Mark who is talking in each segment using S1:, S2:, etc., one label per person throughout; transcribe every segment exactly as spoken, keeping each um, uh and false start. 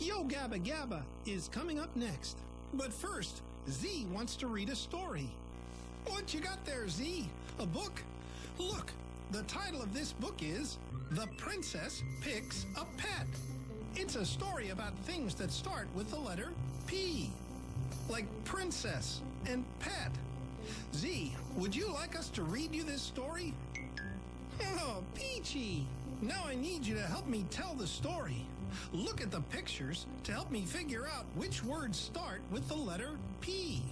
S1: Yo Gabba Gabba is coming up next. But first, Z wants to read a story. What you got there, Z? A book? Look, the title of this book is The Princess Picks a Pet. It's a story about things that start with the letter P, like princess and pet. Z, would you like us to read you this story? Oh, Peachy! Now I need you to help me tell the story. Look at the pictures to help me figure out which words start with the letter P.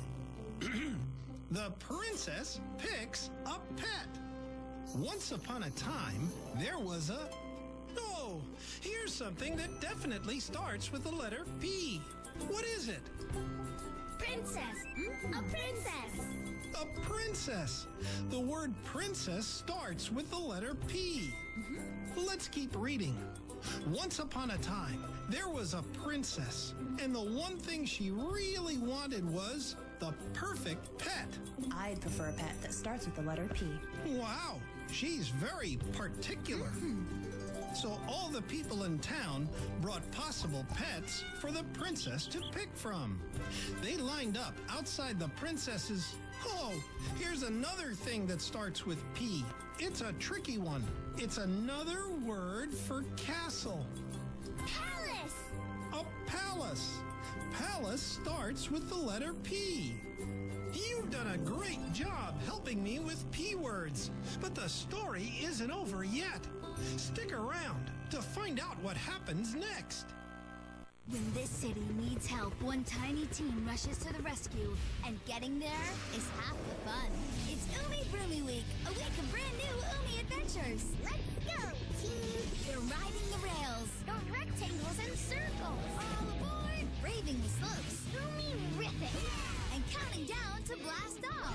S1: The princess picks a pet. Once upon a time, there was a... Oh, here's something that definitely starts with the letter P. What is it?
S2: Princess. A princess.
S1: A princess. The word princess starts with the letter P. Mm-hmm. Let's keep reading. Once upon a time, there was a princess, and the one thing she really wanted was the perfect pet.
S3: I'd prefer a pet that starts with the letter P.
S1: Wow, she's very particular. Mm-hmm. So all the people in town brought possible pets for the princess to pick from. They lined up outside the princess's... Oh, here's another thing that starts with P. It's a tricky one. It's another word for castle.
S2: Palace.
S1: A palace. Palace starts with the letter P. You've done a great job helping me with P words, but the story isn't over yet. Stick around to find out what happens next.
S4: When this city needs help, one tiny team rushes to the rescue, and getting there is half the fun. It's Umizoomi Week, a week of brand new Umi adventures.
S2: Let's go, team!
S4: They're riding the rails,
S2: the rectangles and circles.
S4: All aboard, braving the slopes,
S2: Umi-rific,
S4: and counting down to blast off.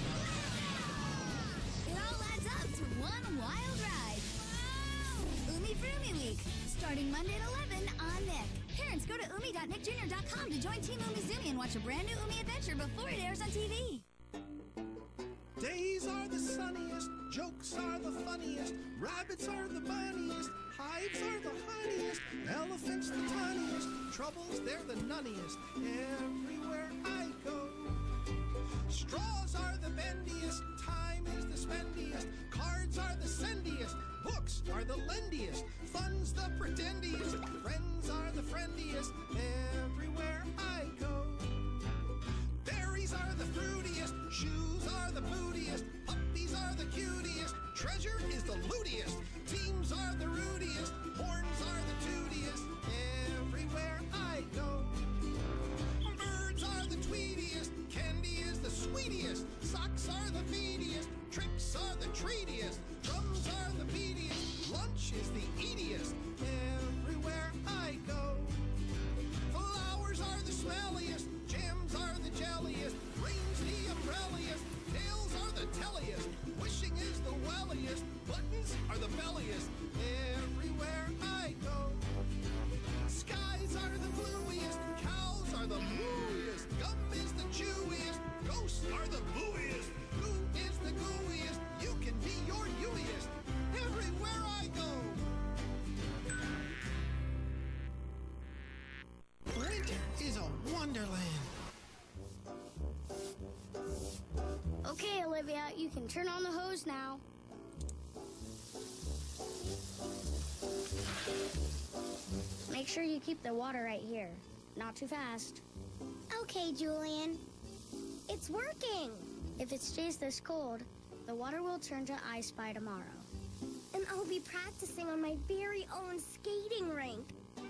S4: It all adds up to one wild ride. Umizoomi Week, starting Monday at eleven on Nick. Parents, go to umi dot nick junior dot com to join Team Umizoomi and watch a brand new Umi adventure before it airs on T V.
S1: Days are the sunniest, jokes are the funniest, rabbits are the bunniest, hives are the honeyest, elephants the tiniest, troubles they're the nunniest, everywhere I go. Straws are the bendiest, time is the spendiest, cards are the sendiest, books are the lendiest, fun's the pretendiest, friends are the friendliest, everywhere I go. Berries are the fruitiest, shoes are the bootiest, puppies are the cutiest, treasure is the lootiest, teams are the rudiest, horns are the tootiest, everywhere I go. Birds are the tweetiest, candy is the sweetiest, socks are the feediest, tricks are the treatiest, drums are the beatiest, lunch is the eatiest, everywhere I go. Flowers are the smelliest, gems are the jelliest, rain's the umbrelliest, tails are the telliest, wishing is the welliest, buttons are the belliest, everywhere I go. Skies are the bluiest, cows are the mooiest, gum is the chewiest, ghosts are the booiest, who is the gooiest, you can be your youiest, everywhere I go. Winter is a wonderland.
S2: Okay, Olivia, you can turn on the hose now. Make sure you keep the water right here. Not too fast. Okay, Julian. It's working. If it stays this cold, the water will turn to ice by tomorrow. And I'll be practicing on my very own skating rink.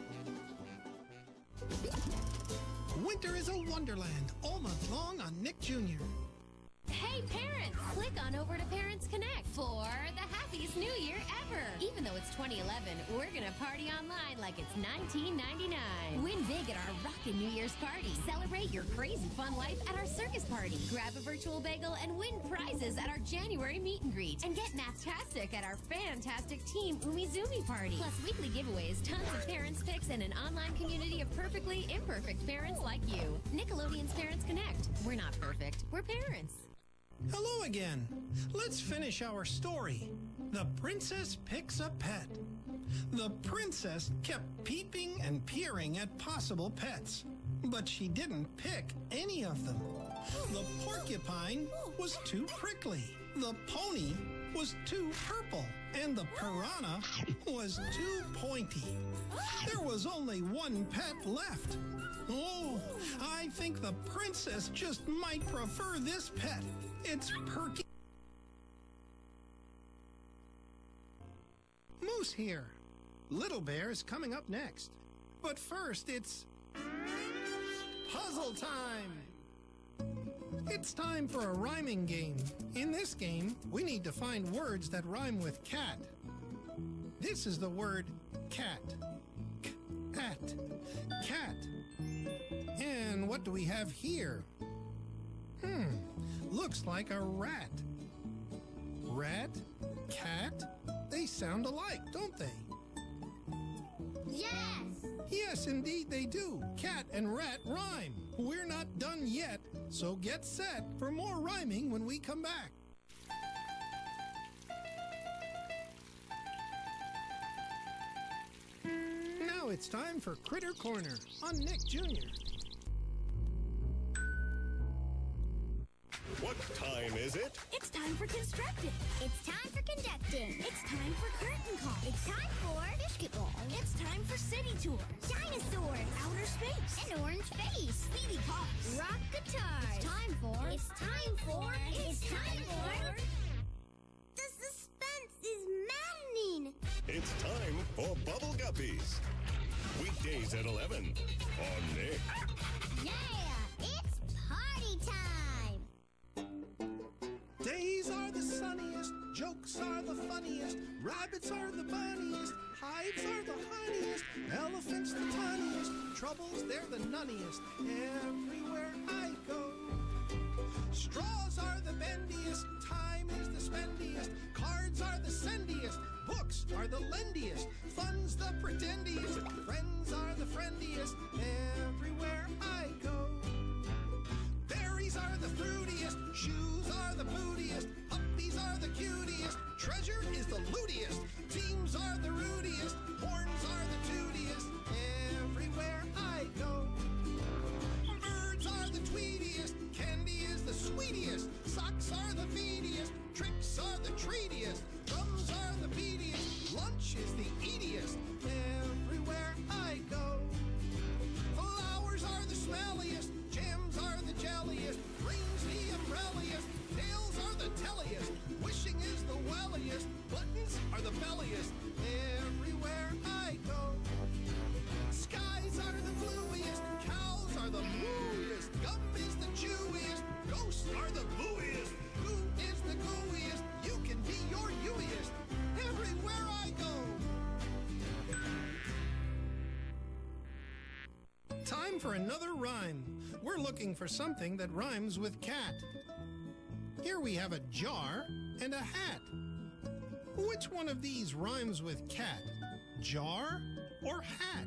S1: Winter is a wonderland, all month long on Nick Junior
S5: Hey, parents! Click on over to Parents Connect for the happiest new year ever! Even though it's twenty eleven, we're gonna party online like it's nineteen ninety-nine. Win big at our rockin' New Year's party. Celebrate your crazy fun life at our circus party. Grab a virtual bagel and win prizes at our January meet and greet. And get math-tastic at our fantastic Team Umizoomi party. Plus weekly giveaways, tons of parents' picks, and an online community of perfectly imperfect parents like you. Nickelodeon's Parents Connect. We're not perfect. We're parents.
S1: Hello again. Let's finish our story. The Princess Picks a Pet. The princess kept peeping and peering at possible pets, but she didn't pick any of them. The porcupine was too prickly. The pony was too purple. And the piranha was too pointy. There was only one pet left. Oh, I think the princess just might prefer this pet. It's Perky. Moose here. Little Bear is coming up next. But first, it's puzzle time. It's time for a rhyming game. In this game, we need to find words that rhyme with cat. This is the word cat. Cat. Cat. And what do we have here? Hmm, looks like a rat. Rat, cat, they sound alike, don't they?
S2: Yes!
S1: Yes, indeed they do. Cat and rat rhyme. We're not done yet, so get set for more rhyming when we come back. Now it's time for Critter Corner on Nick Junior
S6: What time is it?
S4: It's time for constructing.
S2: It's time for conducting.
S4: It's time for curtain call.
S2: It's time for basketball.
S4: It's time for city tours.
S2: Dinosaurs.
S4: Outer space.
S2: An orange face.
S4: Speedy cars.
S2: Rock guitars.
S4: It's time for.
S2: It's time for.
S4: It's time for.
S2: The suspense is maddening.
S6: It's time for Bubble Guppies. Weekdays at eleven on Nick.
S2: Yeah! It's party time!
S1: Days are the sunniest, jokes are the funniest, rabbits are the bunniest, hives are the honeyest, elephants the tiniest, troubles they're the nunniest, everywhere I go. Straws are the bendiest, time is the spendiest, cards are the sendiest, books are the lendiest, fun's the pretendiest, friends are the friendiest, everywhere I go. Berries are the fruitiest, shoes are the bootiest, puppies are the cutiest, treasure is the lootiest, teams are the rootiest, horns are the tootiest, everywhere I go. Birds are the tweetiest, candy is the sweetiest, socks are the feediest, tricks are the treatiest, drums are the beatiest, lunch is the eatiest, everywhere I go. Flowers are the smelliest, jams are the jelliest, rings the umbrelliest, nails are the telliest, wishing is the welliest, buttons are the belliest, everywhere I go. Skies are the bluiest, cows are the mooiest, gum is the chewiest, ghosts are the booiest, who is the gooiest, you can be your youiest, everywhere I go. Time for another rhyme. We're looking for something that rhymes with cat. Here we have a jar and a hat. Which one of these rhymes with cat? Jar or hat?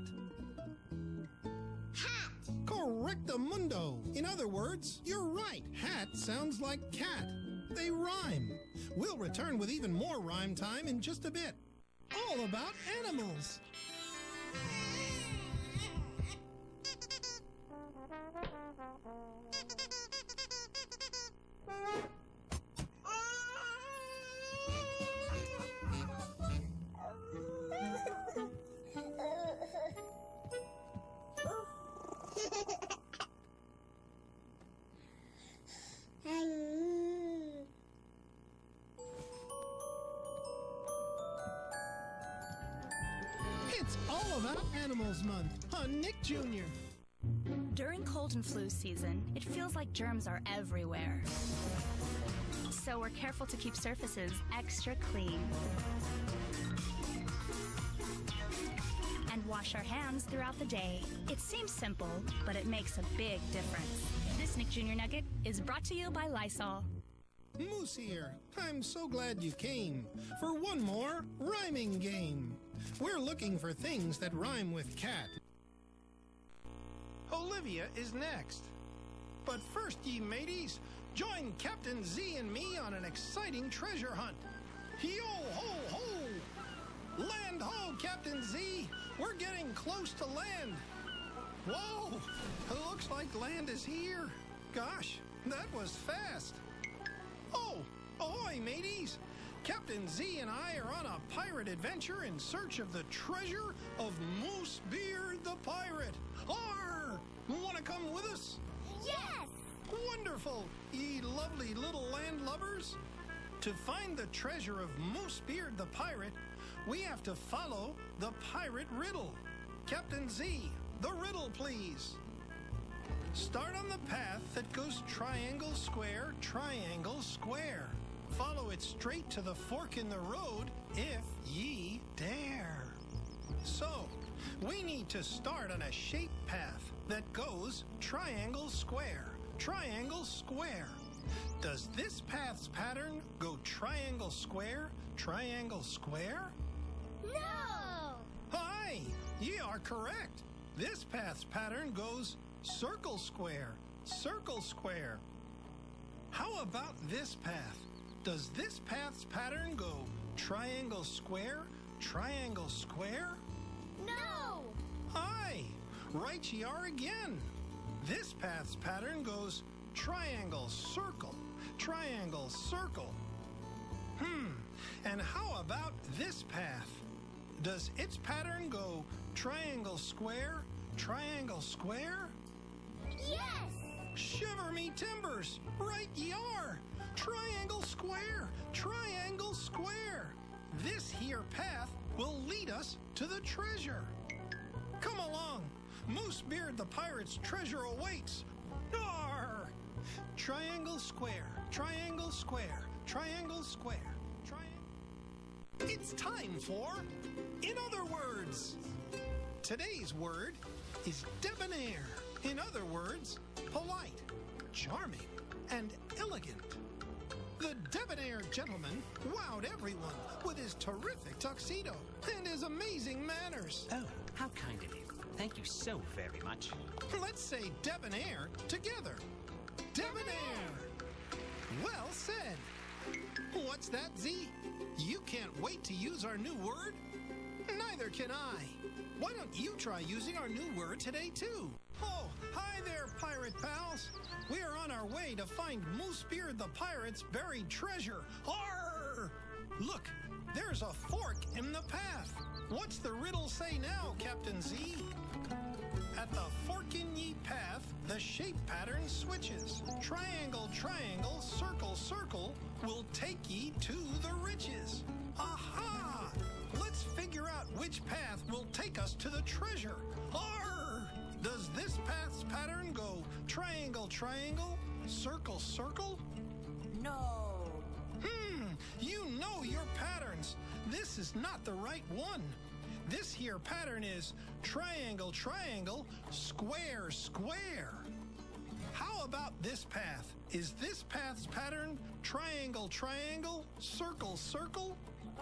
S2: Hat.
S1: Correctamundo. In other words, you're right. Hat sounds like cat. They rhyme. We'll return with even more rhyme time in just a bit. All about animals. It's all about Animals Month on Nick Junior
S3: During cold and flu season, it feels like germs are everywhere. So we're careful to keep surfaces extra clean. And wash our hands throughout the day. It seems simple, but it makes a big difference. This Nick Junior Nugget is brought to you by Lysol.
S1: Moose here. I'm so glad you came for one more rhyming game. We're looking for things that rhyme with cat. Olivia is next. But first, ye mateys, join Captain Z and me on an exciting treasure hunt. Yo-ho-ho! Land ho, Captain Z! We're getting close to land. Whoa! It looks like land is here. Gosh, that was fast. Oh, ahoy, mateys! Captain Z and I are on a pirate adventure in search of the treasure of Moosebeard the pirate. Arr! Want to come with us?
S4: Yes!
S1: Wonderful, ye lovely little landlubbers. To find the treasure of Moosebeard the pirate, we have to follow the pirate riddle. Captain Z, the riddle, please. Start on the path that goes triangle, square, triangle, square. Follow it straight to the fork in the road if ye dare. So, we need to start on a shaped path that goes triangle, square, triangle, square. Does this path's pattern go triangle, square, triangle, square?
S2: No!
S1: Hi, ye are correct. This path's pattern goes circle, square, circle, square. How about this path? Does this path's pattern go triangle, square, triangle, square?
S2: No!
S1: Aye, right ye are again. This path's pattern goes triangle, circle, triangle, circle. Hmm, and how about this path? Does its pattern go triangle, square, triangle, square?
S2: Yes!
S1: Shiver me timbers, right ye are. Triangle, square, triangle, square. This here path will lead us to the treasure. Come along, Moosebeard the pirate's treasure awaits. Arr! Triangle, square, triangle, square, triangle, square, triangle. It's time for In Other Words. Today's word is debonair. In other words, polite, charming, and elegant. The debonair gentleman wowed everyone with his terrific tuxedo and his amazing manners.
S7: Oh, how kind of you. Thank you so very much.
S1: Let's say debonair together. Debonair! Well said. What's that, Z? You can't wait to use our new word? Neither can I. Why don't you try using our new word today, too? Oh, hi there, pirate pals. We are on our way to find Moosebeard the pirate's buried treasure. Arr! Look, there's a fork in the path. What's the riddle say now, Captain Z? At the fork in ye path, the shape pattern switches. Triangle, triangle, circle, circle will take ye to the riches. Aha! Let's figure out which path will take us to the treasure. Arr! Does this path's pattern go triangle, triangle, circle, circle?
S4: No.
S1: Hmm, you know your patterns. This is not the right one. This here pattern is triangle, triangle, square, square. How about this path? Is this path's pattern triangle, triangle, circle, circle?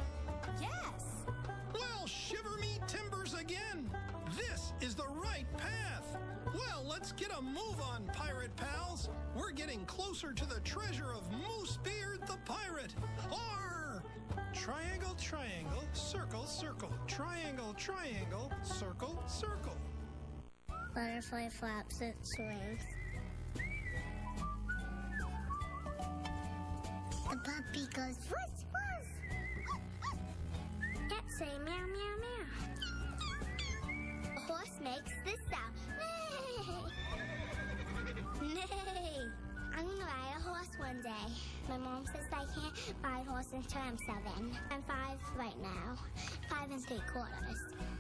S4: Yes.
S1: Well, shiver me timbers again. This is the right path. Well, let's get a move on, pirate pals. We're getting closer to the treasure of Moosebeard the pirate. Arr! Triangle, triangle, circle, circle. Triangle, triangle, circle, circle.
S2: Butterfly flaps its wings. The puppy goes whoosh, whoosh. Cats say meow, meow, meow. A horse makes this sound. Neigh. Neigh. I'm gonna ride a horse one day. My mom says I can't ride a horse until I'm seven. I'm five right now. Five and three quarters.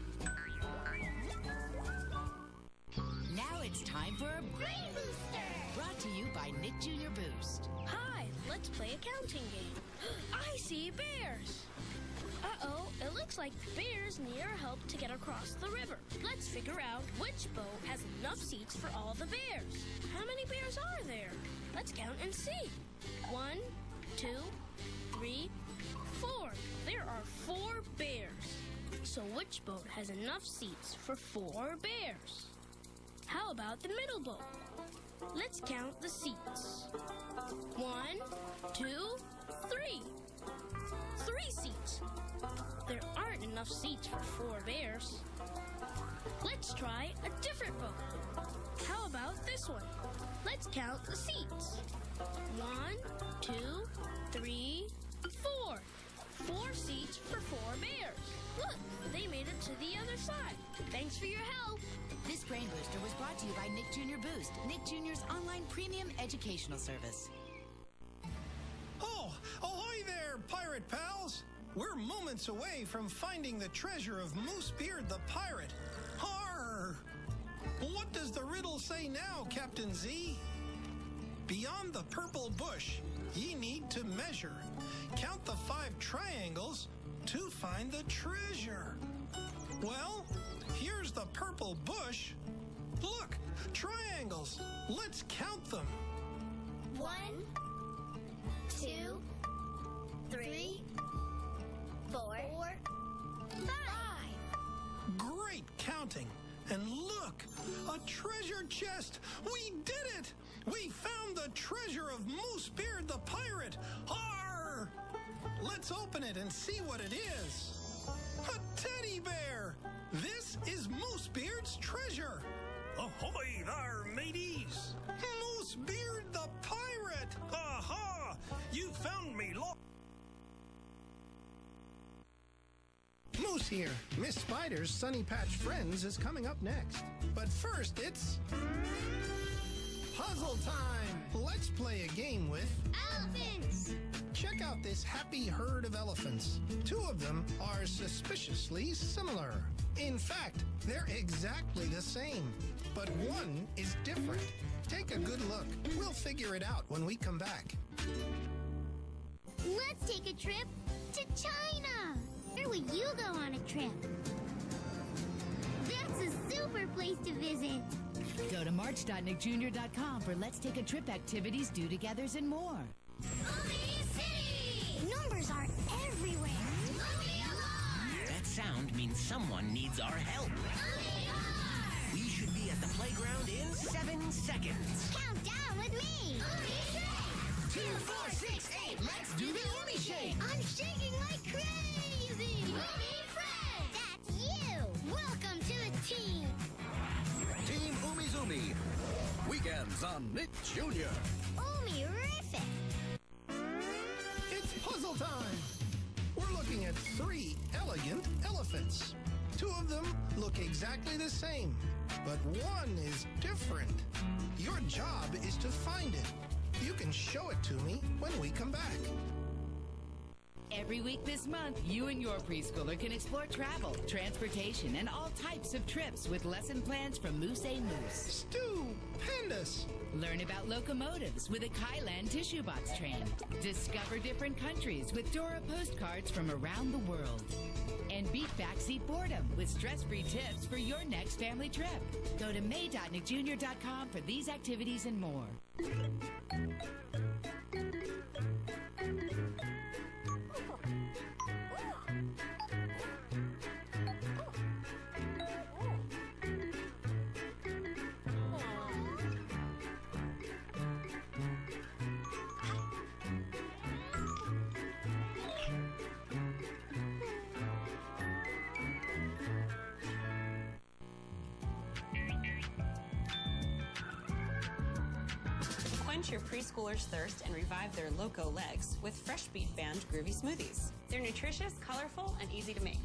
S8: Now it's time for a
S2: Brain Booster!
S8: brought to you by Nick Junior Boost.
S9: Hi, let's play a counting game. I see bears. Uh-oh, it looks like the bears need our help to get across the river. Let's figure out which boat has enough seats for all the bears. How many bears are there? Let's count and see. One, two, three, four. There are four bears. So which boat has enough seats for four bears? How about the middle boat? Let's count the seats. One, two, three. Three seats. There aren't enough seats for four bears. Let's try a different boat. How about this one? Let's count the seats. One, two, three, four. Four seats for four bears. Look, they made it to the other side. Thanks for your help.
S8: This Brain Booster was brought to you by Nick Junior Boost, Nick Junior's online premium educational service.
S1: Oh, ahoy there, pirate pals! We're moments away from finding the treasure of Moosebeard the pirate. Har! What does the riddle say now, Captain Z? Beyond the purple bush, ye need to measure. Count the five triangles to find the treasure. Well, here's the purple bush. Look, triangles. Let's count them.
S2: One, two, three, four, five.
S1: Great counting. And look, a treasure chest. We did it. We found the treasure of Moosebeard the pirate. Arr! Let's open it and see what it is. A teddy bear. This is Moosebeard's treasure. Ahoy there, mateys. Moosebeard the pirate. Aha! You found me, lo- Moose here. Miss Spider's Sunny Patch Friends is coming up next. But first, it's puzzle time. Let's play a game with
S2: Elephants!
S1: Check out this happy herd of elephants. Two of them are suspiciously similar. In fact, they're exactly the same, but one is different. Take a good look. We'll figure it out when we come back.
S2: Let's take a trip to China! Where would you go on a trip? That's a super place to visit.
S8: Go to march dot nick junior dot com for Let's Take a Trip activities, do-togethers, and more.
S2: Umi City! Numbers are everywhere. Umi Alarm!
S10: That sound means someone needs our help.
S2: Umi Alarm!
S10: We should be at the playground in seven seconds.
S2: Count down with me. Umi Shake!
S10: Two, four, six, eight. Let's do the Umi Shake.
S2: I'm shaking like crazy. Umi Friend! That's you! Welcome to the team!
S11: Team Umizoomi. Weekends on Nick Junior
S2: Umi-rific!
S1: It's puzzle time. We're looking at three elegant elephants. Two of them look exactly the same, but one is different. Your job is to find it. You can show it to me when we come back.
S8: Every week this month, you and your preschooler can explore travel, transportation, and all types of trips with lesson plans from Moose A Moose.
S1: Stupendous!
S8: Learn about locomotives with a Kylan tissue box train. Discover different countries with Dora postcards from around the world. And beat backseat boredom with stress-free tips for your next family trip. Go to may dot nick junior dot com for these activities and more.
S12: Quench your preschoolers' thirst and revive their loco legs with Fresh Beet Band Groovy Smoothies. They're nutritious, colorful, and easy to make.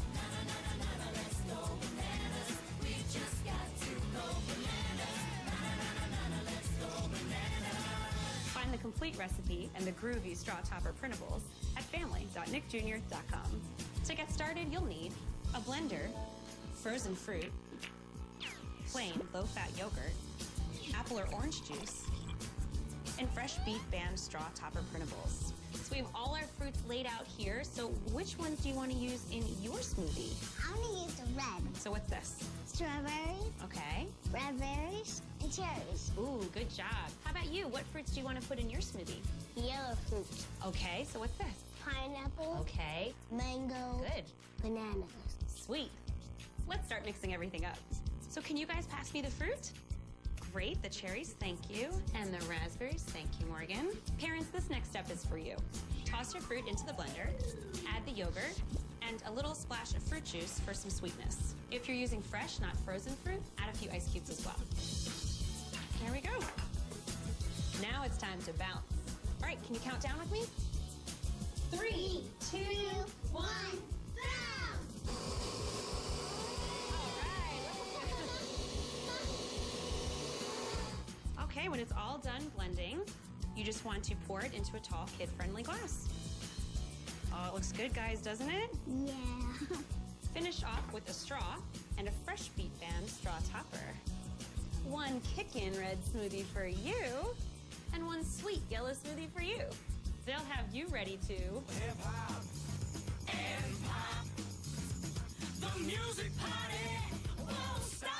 S12: Find the complete recipe and the groovy straw topper printables at family dot nick junior dot com. To get started, you'll need a blender, frozen fruit, plain low-fat yogurt, apple or orange juice, and Fresh Beet Band straw topper printables. So we have all our fruits laid out here, so which ones do you want to use in your smoothie?
S2: I'm gonna use the red.
S12: So what's this?
S2: Strawberries,
S12: Okay.
S2: raspberries, and cherries.
S12: Ooh, good job. How about you? What fruits do you want to put in your smoothie?
S2: Yellow fruit,
S12: Okay, so what's this?
S2: pineapple,
S12: Okay,
S2: mango,
S12: good.
S2: bananas.
S12: Sweet. Let's start mixing everything up. So can you guys pass me the fruit? Great, the cherries, thank you. And the raspberries, thank you, Morgan. Parents, this next step is for you. Toss your fruit into the blender, add the yogurt, and a little splash of fruit juice for some sweetness. If you're using fresh, not frozen fruit, add a few ice cubes as well. There we go. Now it's time to bounce. All right, can you count down with me? Three, two, one, bounce! All right. Okay, when it's all done blending, you just want to pour it into a tall, kid-friendly glass. Oh, it looks good, guys, doesn't it?
S2: Yeah.
S12: Finish off with a straw and a fresh beet band straw topper. One kick-in red smoothie for you, and one sweet yellow smoothie for you. They'll have you ready to
S10: hip-hop and pop. The music party won't stop.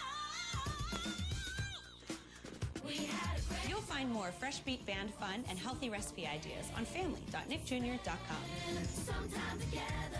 S10: We had a great...
S12: You'll find more fresh beet band fun and healthy recipe ideas on family dot nick junior dot com.
S10: Sometime together.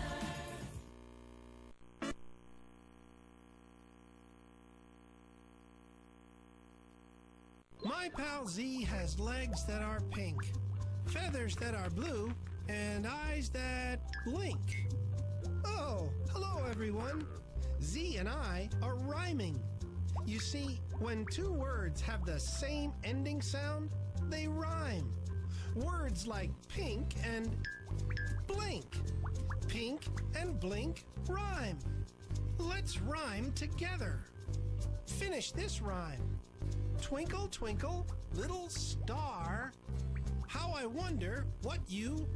S1: My pal Z has legs that are pink, feathers that are blue, and eyes that blink. Oh, hello everyone. Z and I are rhyming. You see, when two words have the same ending sound, they rhyme. Words like pink and blink. Pink and blink rhyme. Let's rhyme together. Finish this rhyme. Twinkle, twinkle, little star, how I wonder what you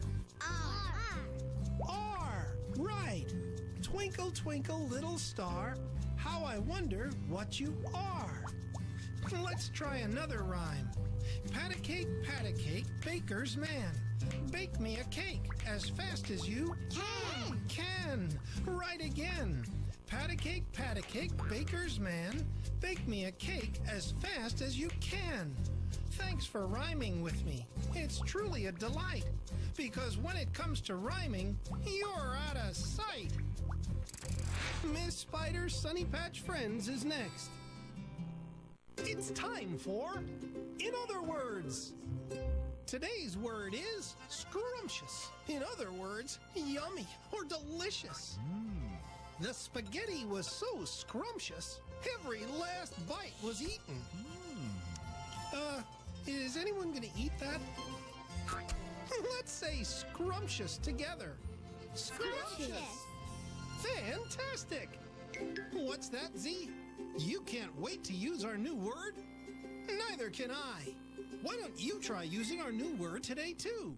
S2: are.
S1: Are. Right. Twinkle, twinkle, little star, how I wonder what you are. Let's try another rhyme. Pat a cake, pat a cake, baker's man. Bake me a cake as fast as you
S2: can.
S1: Can. Right again. Pat a cake, pat a cake, baker's man. Bake me a cake as fast as you can. Thanks for rhyming with me. It's truly a delight. Because when it comes to rhyming, you're out of sight. Miss Spider's Sunny Patch Friends is next. It's time for In Other Words. Today's word is scrumptious. In other words, yummy or delicious. Mm. The spaghetti was so scrumptious, every last bite was eaten. Mm. Uh, is anyone gonna eat that? Let's say scrumptious together.
S2: Scrumptious.
S1: Fantastic! What's that, Z? You can't wait to use our new word? Neither can I. Why don't you try using our new word today, too?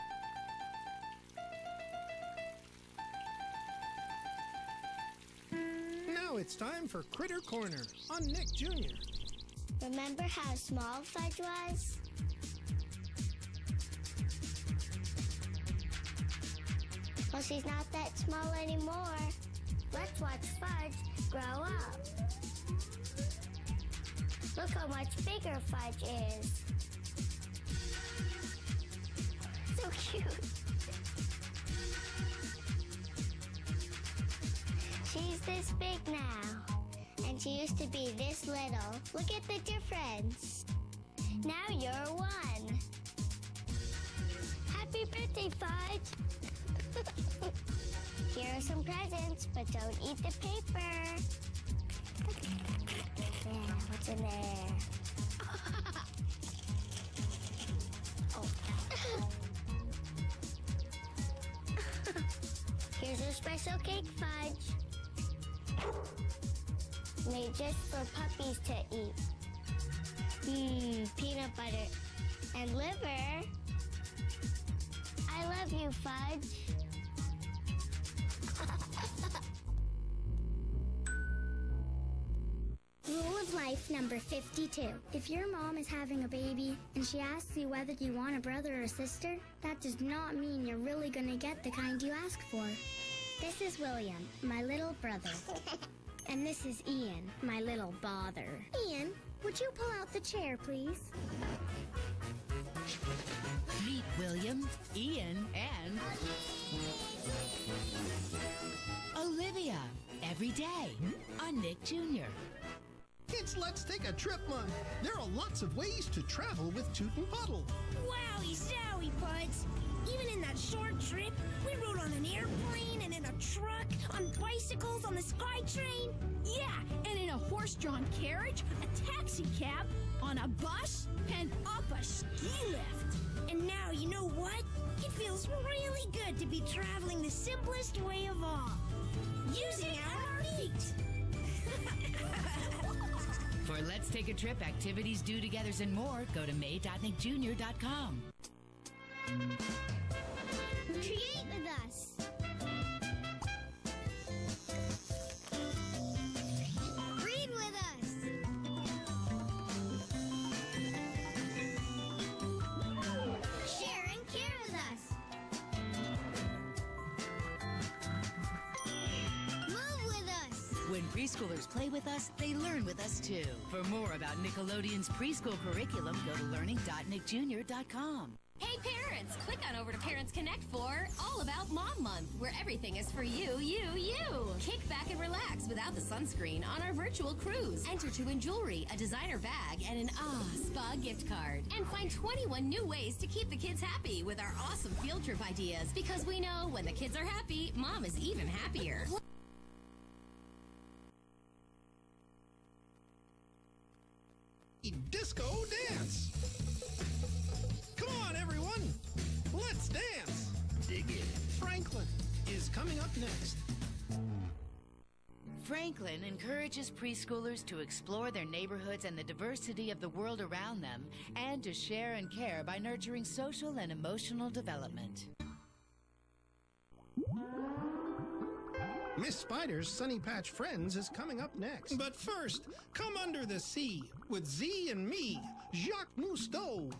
S1: Now it's time for Critter Corner on Nick Junior
S2: Remember how small Fudge was? Well, she's not that small anymore. Let's watch Fudge grow up. Look how much bigger Fudge is. So cute. She's this big now, and she used to be this little. Look at the difference. Now you're one. Happy birthday, Fudge. Here are some presents, but don't eat the paper. Yeah, what's in there? Oh. Here's a special cake, Fudge. Made just for puppies to eat. Mmm, peanut butter and liver. I love you, Fudge. Rule of life number fifty-two. If your mom is having a baby and she asks you whether you want a brother or sister, that does not mean you're really going to get the kind you ask for. This is William, my little brother. And this is Ian, my little bother. Ian, would you pull out the chair, please?
S8: Meet William, Ian, and Olivia every day on Nick Junior
S1: It's Let's Take a Trip Month. There are lots of ways to travel with Toot and Puddle.
S9: Wowie zowie, buds. Even in that short trip, we rode on an airplane and in a truck, on bicycles, on the SkyTrain. Yeah, and in a horse-drawn carriage, a taxi cab, on a bus, and up a ski lift. And now, you know what? It feels really good to be traveling the simplest way of all. Using our feet.
S8: For Let's Take a Trip, activities, do-togethers, and more, go to may dot nick junior dot com.
S2: Create with us. Read with us. Share and care with us. Move with us.
S8: When preschoolers play with us, they learn with us too. For more about Nickelodeon's preschool curriculum, go to learning dot nick junior dot com.
S5: Hey parents, click on over to Parents Connect for All About Mom Month, where everything is for you, you, you. Kick back and relax without the sunscreen on our virtual cruise. Enter to win jewelry, a designer bag, and an ah spa gift card. And find twenty-one new ways to keep the kids happy with our awesome field trip ideas. Because we know when the kids are happy, mom is even happier.
S1: Disco dance. Come on, everyone. Let's dance. Dig it. Franklin is coming up next.
S8: Franklin encourages preschoolers to explore their neighborhoods and the diversity of the world around them, and to share and care by nurturing social and emotional development.
S1: Miss Spider's Sunny Patch Friends is coming up next. But first, come under the sea with Z and me, Jacques Mousteau.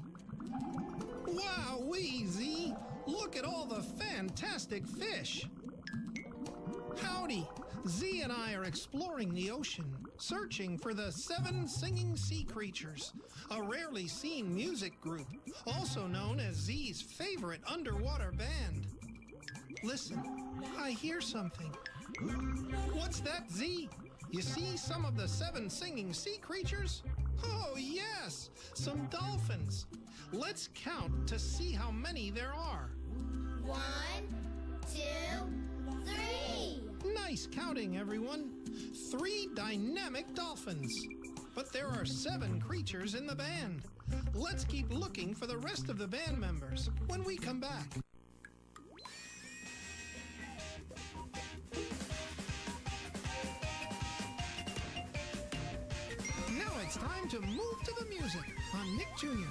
S1: Wowee, Z! Look at all the fantastic fish! Howdy! Z and I are exploring the ocean, searching for the seven singing sea creatures, a rarely seen music group, also known as Z's favorite underwater band. Listen, I hear something. What's that, Z? You see some of the seven singing sea creatures? Oh, yes! Some dolphins. Let's count to see how many there are.
S2: One, two, three.
S1: Nice counting, everyone. Three dynamic dolphins. But there are seven creatures in the band. Let's keep looking for the rest of the band members when we come back. Now it's time to move to the music on Nick Junior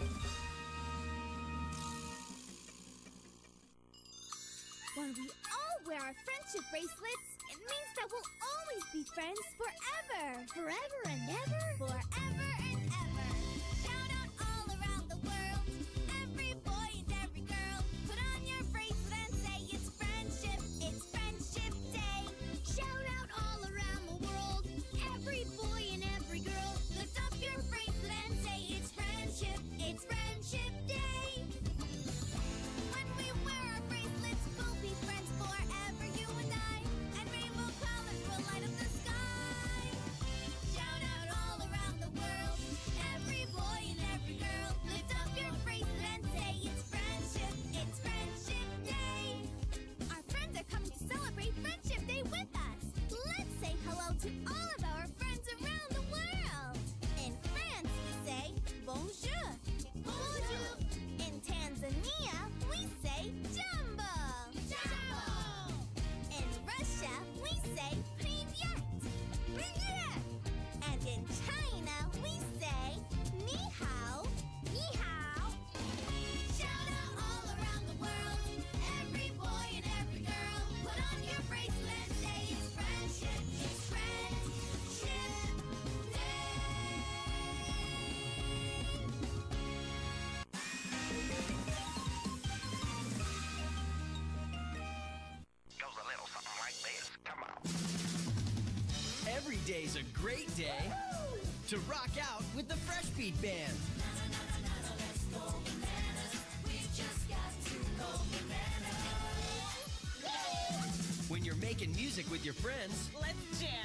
S4: When we all wear our friendship bracelets, it means that we'll always be friends forever.
S2: Forever and ever?
S4: Forever and ever. Shout out all around the world. Every boy and every girl. Put on your bracelet and say it's friendship. It's Friendship Day.
S2: Shout out all around the world. Every boy and every girl.
S4: Lift up your bracelet and say it's friendship. It's Friendship Day. When we wear our bracelets, we'll be friends forever, you and I. And rainbow colors will light up the sky. Shout out all around the world. Every boy and every girl. Lift up your bracelet and say it's friendship. It's Friendship Day. Our friends are coming to celebrate Friendship Day with us. Let's say hello to all of our friends around the world. In France, we say bonjour. Bonjour. In Tanzania, we say jumbo. Jumbo. In Russia, we say привет. Привет. And in China, we say ni hao. Ni hao. Shout out all around the world. Every boy and every girl. Put on your bracelet and say it's friendship. It's Friendship Day.
S10: Goes a little something like this. Come on.
S13: Every day's a great day to rock out with the Fresh Beat Band. When you're making music with your friends,
S7: Let's jam.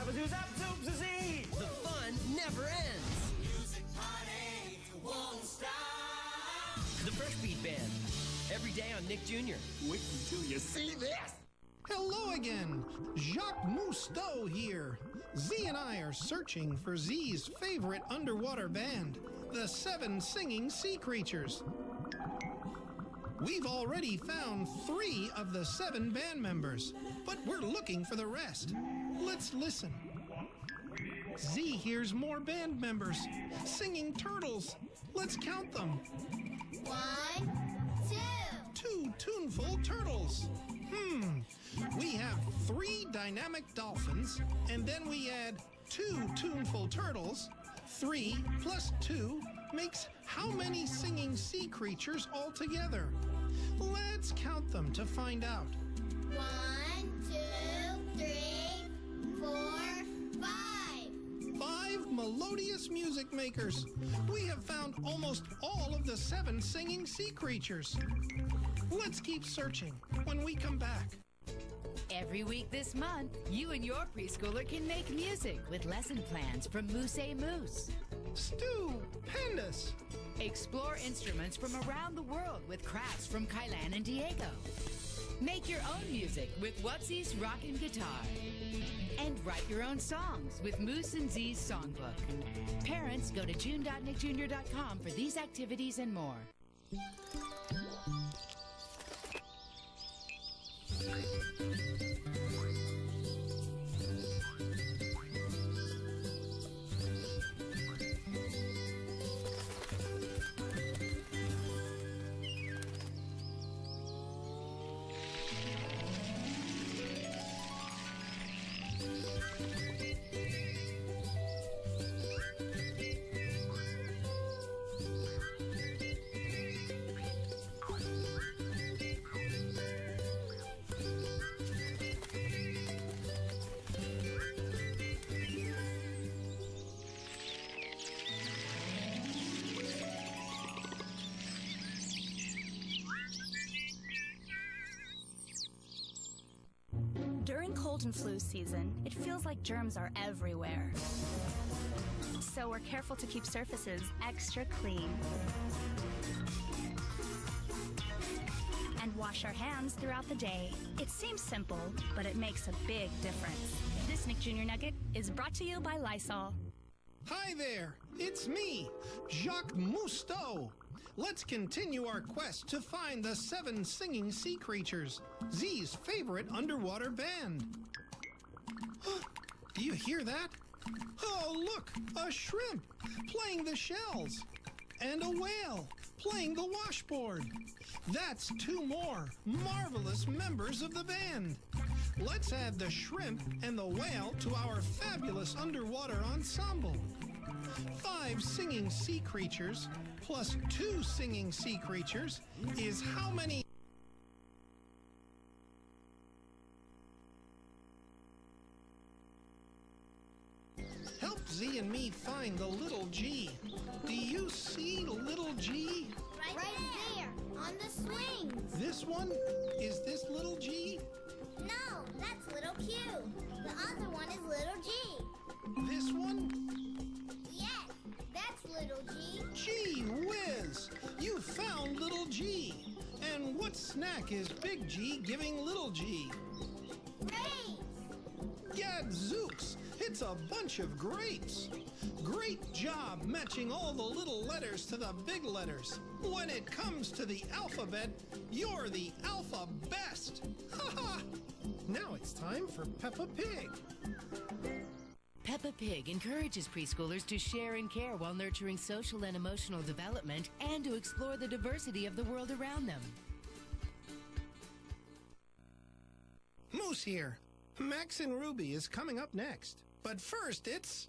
S13: the fun never ends.
S10: Music party won't stop.
S13: The Fresh Beat Band. every day on Nick Junior
S1: Wait until you see this. Hello again. Jacques Mousteau here. Z and I are searching for Z's favorite underwater band, the Seven Singing Sea Creatures. We've already found three of the seven band members, but we're looking for the rest. Let's listen. Z hears more band members singing turtles. Let's count them.
S4: One, two.
S1: Two tuneful turtles. Hmm. We have three dynamic dolphins, and then we add two tuneful turtles. Three plus two makes how many singing sea creatures altogether? Let's count them to find out.
S4: One, two, three, four, five.
S1: Five melodious music makers. We have found almost all of the seven singing sea creatures. Let's keep searching when we come back.
S8: Every week this month, you and your preschooler can make music with lesson plans from Moose A Moose.
S1: Stupendous!
S8: Explore instruments from around the world with crafts from Kylan and Diego. Make your own music with Whoopsie's Rockin' Guitar. And write your own songs with Moose and Z's Songbook. Parents, go to june dot nick junior dot com for these activities and more.
S3: During cold and flu season, it feels like germs are everywhere. So we're careful to keep surfaces extra clean. And wash our hands throughout the day. It seems simple, but it makes a big difference. This Nick Junior Nugget is brought to you by Lysol.
S1: Hi there, it's me, Jacques Mousteau. Let's continue our quest to find the seven singing sea creatures, Z's favorite underwater band. Do you hear that? Oh, look, a shrimp playing the shells, and a whale playing the washboard. That's two more marvelous members of the band. Let's add the shrimp and the whale to our fabulous underwater ensemble. Five singing sea creatures plus two singing sea creatures is how many? Help Z and me find the little G. Do you see little G?
S4: Right, right there, on the swings.
S1: This one? Is this little G?
S4: No, that's little Q. The other one is little G.
S1: This one?
S4: Yes, that's little G.
S1: Gee whiz! You found little G. And what snack is Big G giving little G?
S4: Grapes!
S1: Gadzooks! It's a bunch of grapes. Great job matching all the little letters to the big letters. When it comes to the alphabet, you're the alpha best. Ha ha! Now it's time for Peppa Pig.
S8: Peppa Pig encourages preschoolers to share and care while nurturing social and emotional development and to explore the diversity of the world around them.
S1: Moose here. Max and Ruby is coming up next. But first, it's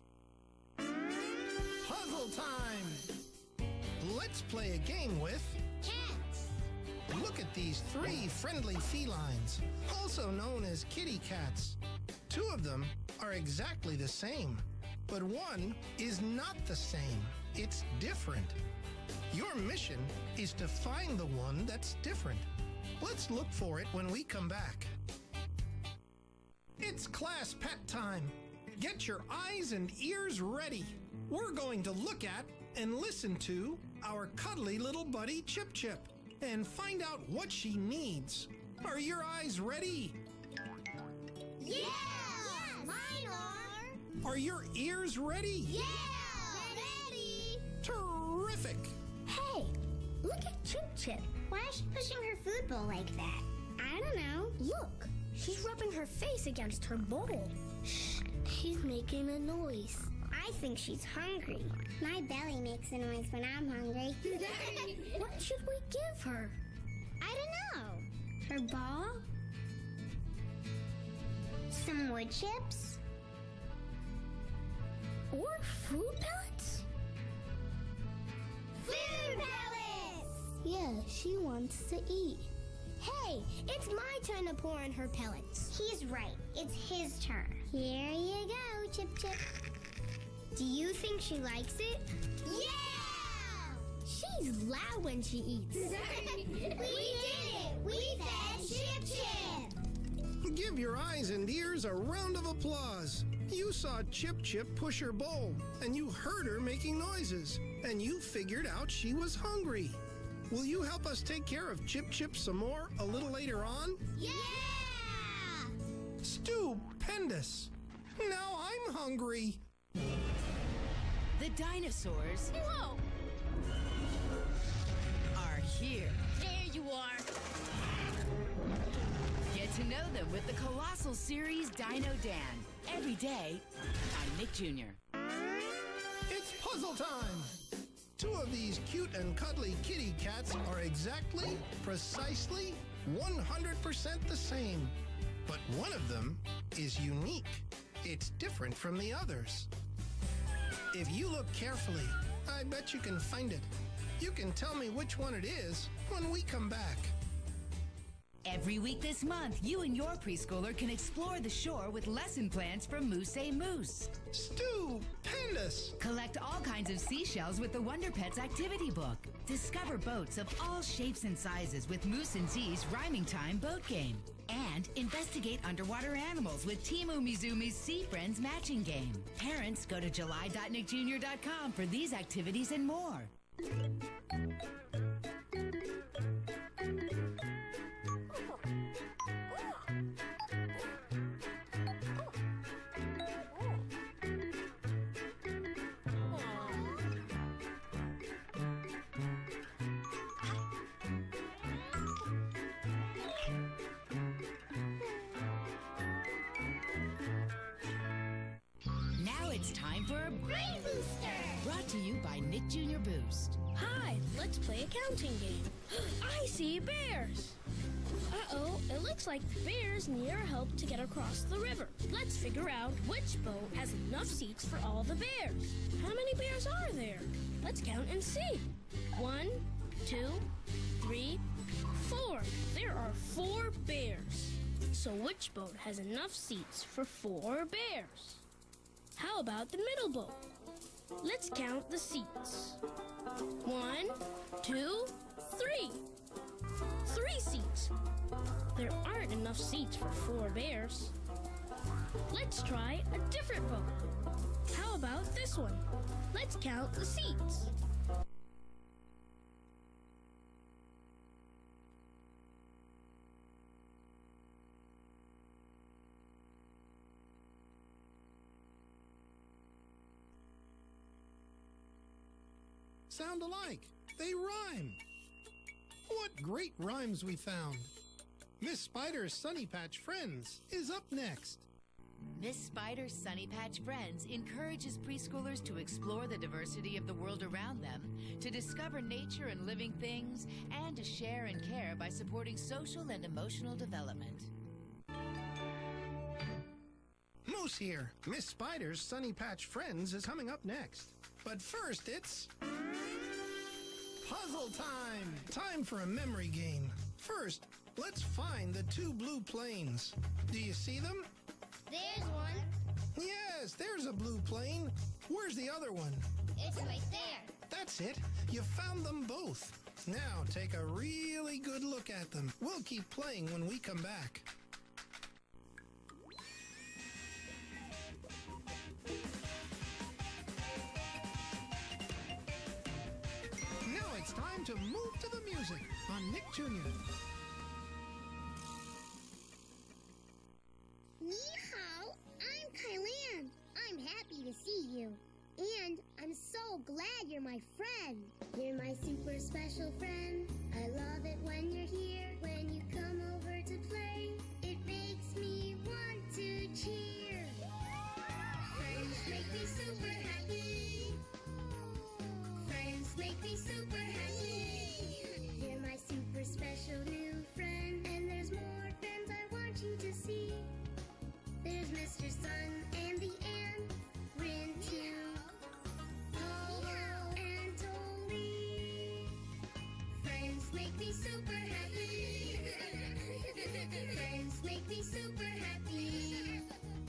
S1: puzzle time! Let's play a game with
S4: cats.
S1: Look at these three friendly felines, also known as kitty cats. Two of them are exactly the same, but one is not the same. It's different. Your mission is to find the one that's different. Let's look for it when we come back. It's class pet time. Get your eyes and ears ready. We're going to look at and listen to our cuddly little buddy Chip Chip. and find out what she needs. Are your eyes ready?
S2: Yeah! yeah! Mine are!
S1: Are your ears ready?
S2: Yeah! Ready!
S1: Terrific!
S2: Hey, look at Chip Chip. Why is she pushing her food bowl like that? I don't know.
S9: Look, she's rubbing her face against her bowl. Shh, she's making a noise.
S2: I think she's hungry. My belly makes a noise when I'm hungry.
S9: What should we give her?
S2: I don't know.
S9: Her ball?
S2: Some wood chips?
S9: Or food pellets?
S2: Food pellets!
S9: Yeah, she wants to eat. Hey, it's my turn to pour in her pellets.
S2: He's right. It's his turn.
S9: Here you go, Chip Chip. Do you think she likes it?
S2: Yeah!
S9: She's loud when she eats.
S2: We did it! We fed Chip Chip!
S1: Give your eyes and ears a round of applause. You saw Chip Chip push her bowl, and you heard her making noises, and you figured out she was hungry. Will you help us take care of Chip Chip some more a little later on?
S2: Yeah!
S1: Stupendous! Now I'm hungry.
S8: The dinosaurs
S9: Whoa!
S8: are here.
S9: There you are.
S8: Get to know them with the Colossal Series Dino Dan. Every day on Nick Junior
S1: It's puzzle time! Two of these cute and cuddly kitty cats are exactly, precisely, one hundred percent the same. But one of them is unique. It's different from the others. If you look carefully, I bet you can find it. You can tell me which one it is when we come back.
S8: Every week this month, you and your preschooler can explore the shore with lesson plans from Moose A Moose.
S1: Stupendous!
S8: Collect all kinds of seashells with the Wonder Pets activity book. Discover boats of all shapes and sizes with Moose and Z's Rhyming Time boat game. And investigate underwater animals with Team Umizoomi's Sea Friends matching game. Parents, go to july dot nick junior dot com for these activities and more. It's time for a
S2: Brain Booster!
S8: Brought to you by Nick Junior Boost.
S9: Hi, let's play a counting game. I see bears. Uh-oh, it looks like the bears need our help to get across the river. Let's figure out which boat has enough seats for all the bears. How many bears are there? Let's count and see. One, two, three, four. There are four bears. So which boat has enough seats for four bears? How about the middle boat? Let's count the seats. One, two, three. Three seats. There aren't enough seats for four bears. Let's try a different boat. How about this one? Let's count the seats.
S1: Sound alike. They rhyme. What great rhymes we found. Miss Spider's Sunny Patch Friends is up next.
S8: Miss Spider's Sunny Patch Friends encourages preschoolers to explore the diversity of the world around them, to discover nature and living things, and to share and care by supporting social and emotional development.
S1: Moose here. Miss Spider's Sunny Patch Friends is coming up next. But first, it's puzzle time! Time for a memory game. First, let's find the two blue planes. Do you see them?
S2: There's one.
S1: Yes, there's a blue plane. Where's the other one?
S2: It's right there.
S1: That's it. You found them both. Now take a really good look at them. We'll keep playing when we come back. Now it's time to Move to the Music on Nick Junior
S2: Ni hao, I'm Kylan. I'm happy to see you. And I'm so glad you're my friend. You're my super special friend. I love it when you're here. When you come over to play, it makes me want to cheer. Friends make me super happy. Friends make me super happy. You're my super special new friend. And there's more friends I want you to see. There's Mister Sun and the ant, Rin too, Polo and Toli. Friends make me super happy. Friends make me super happy.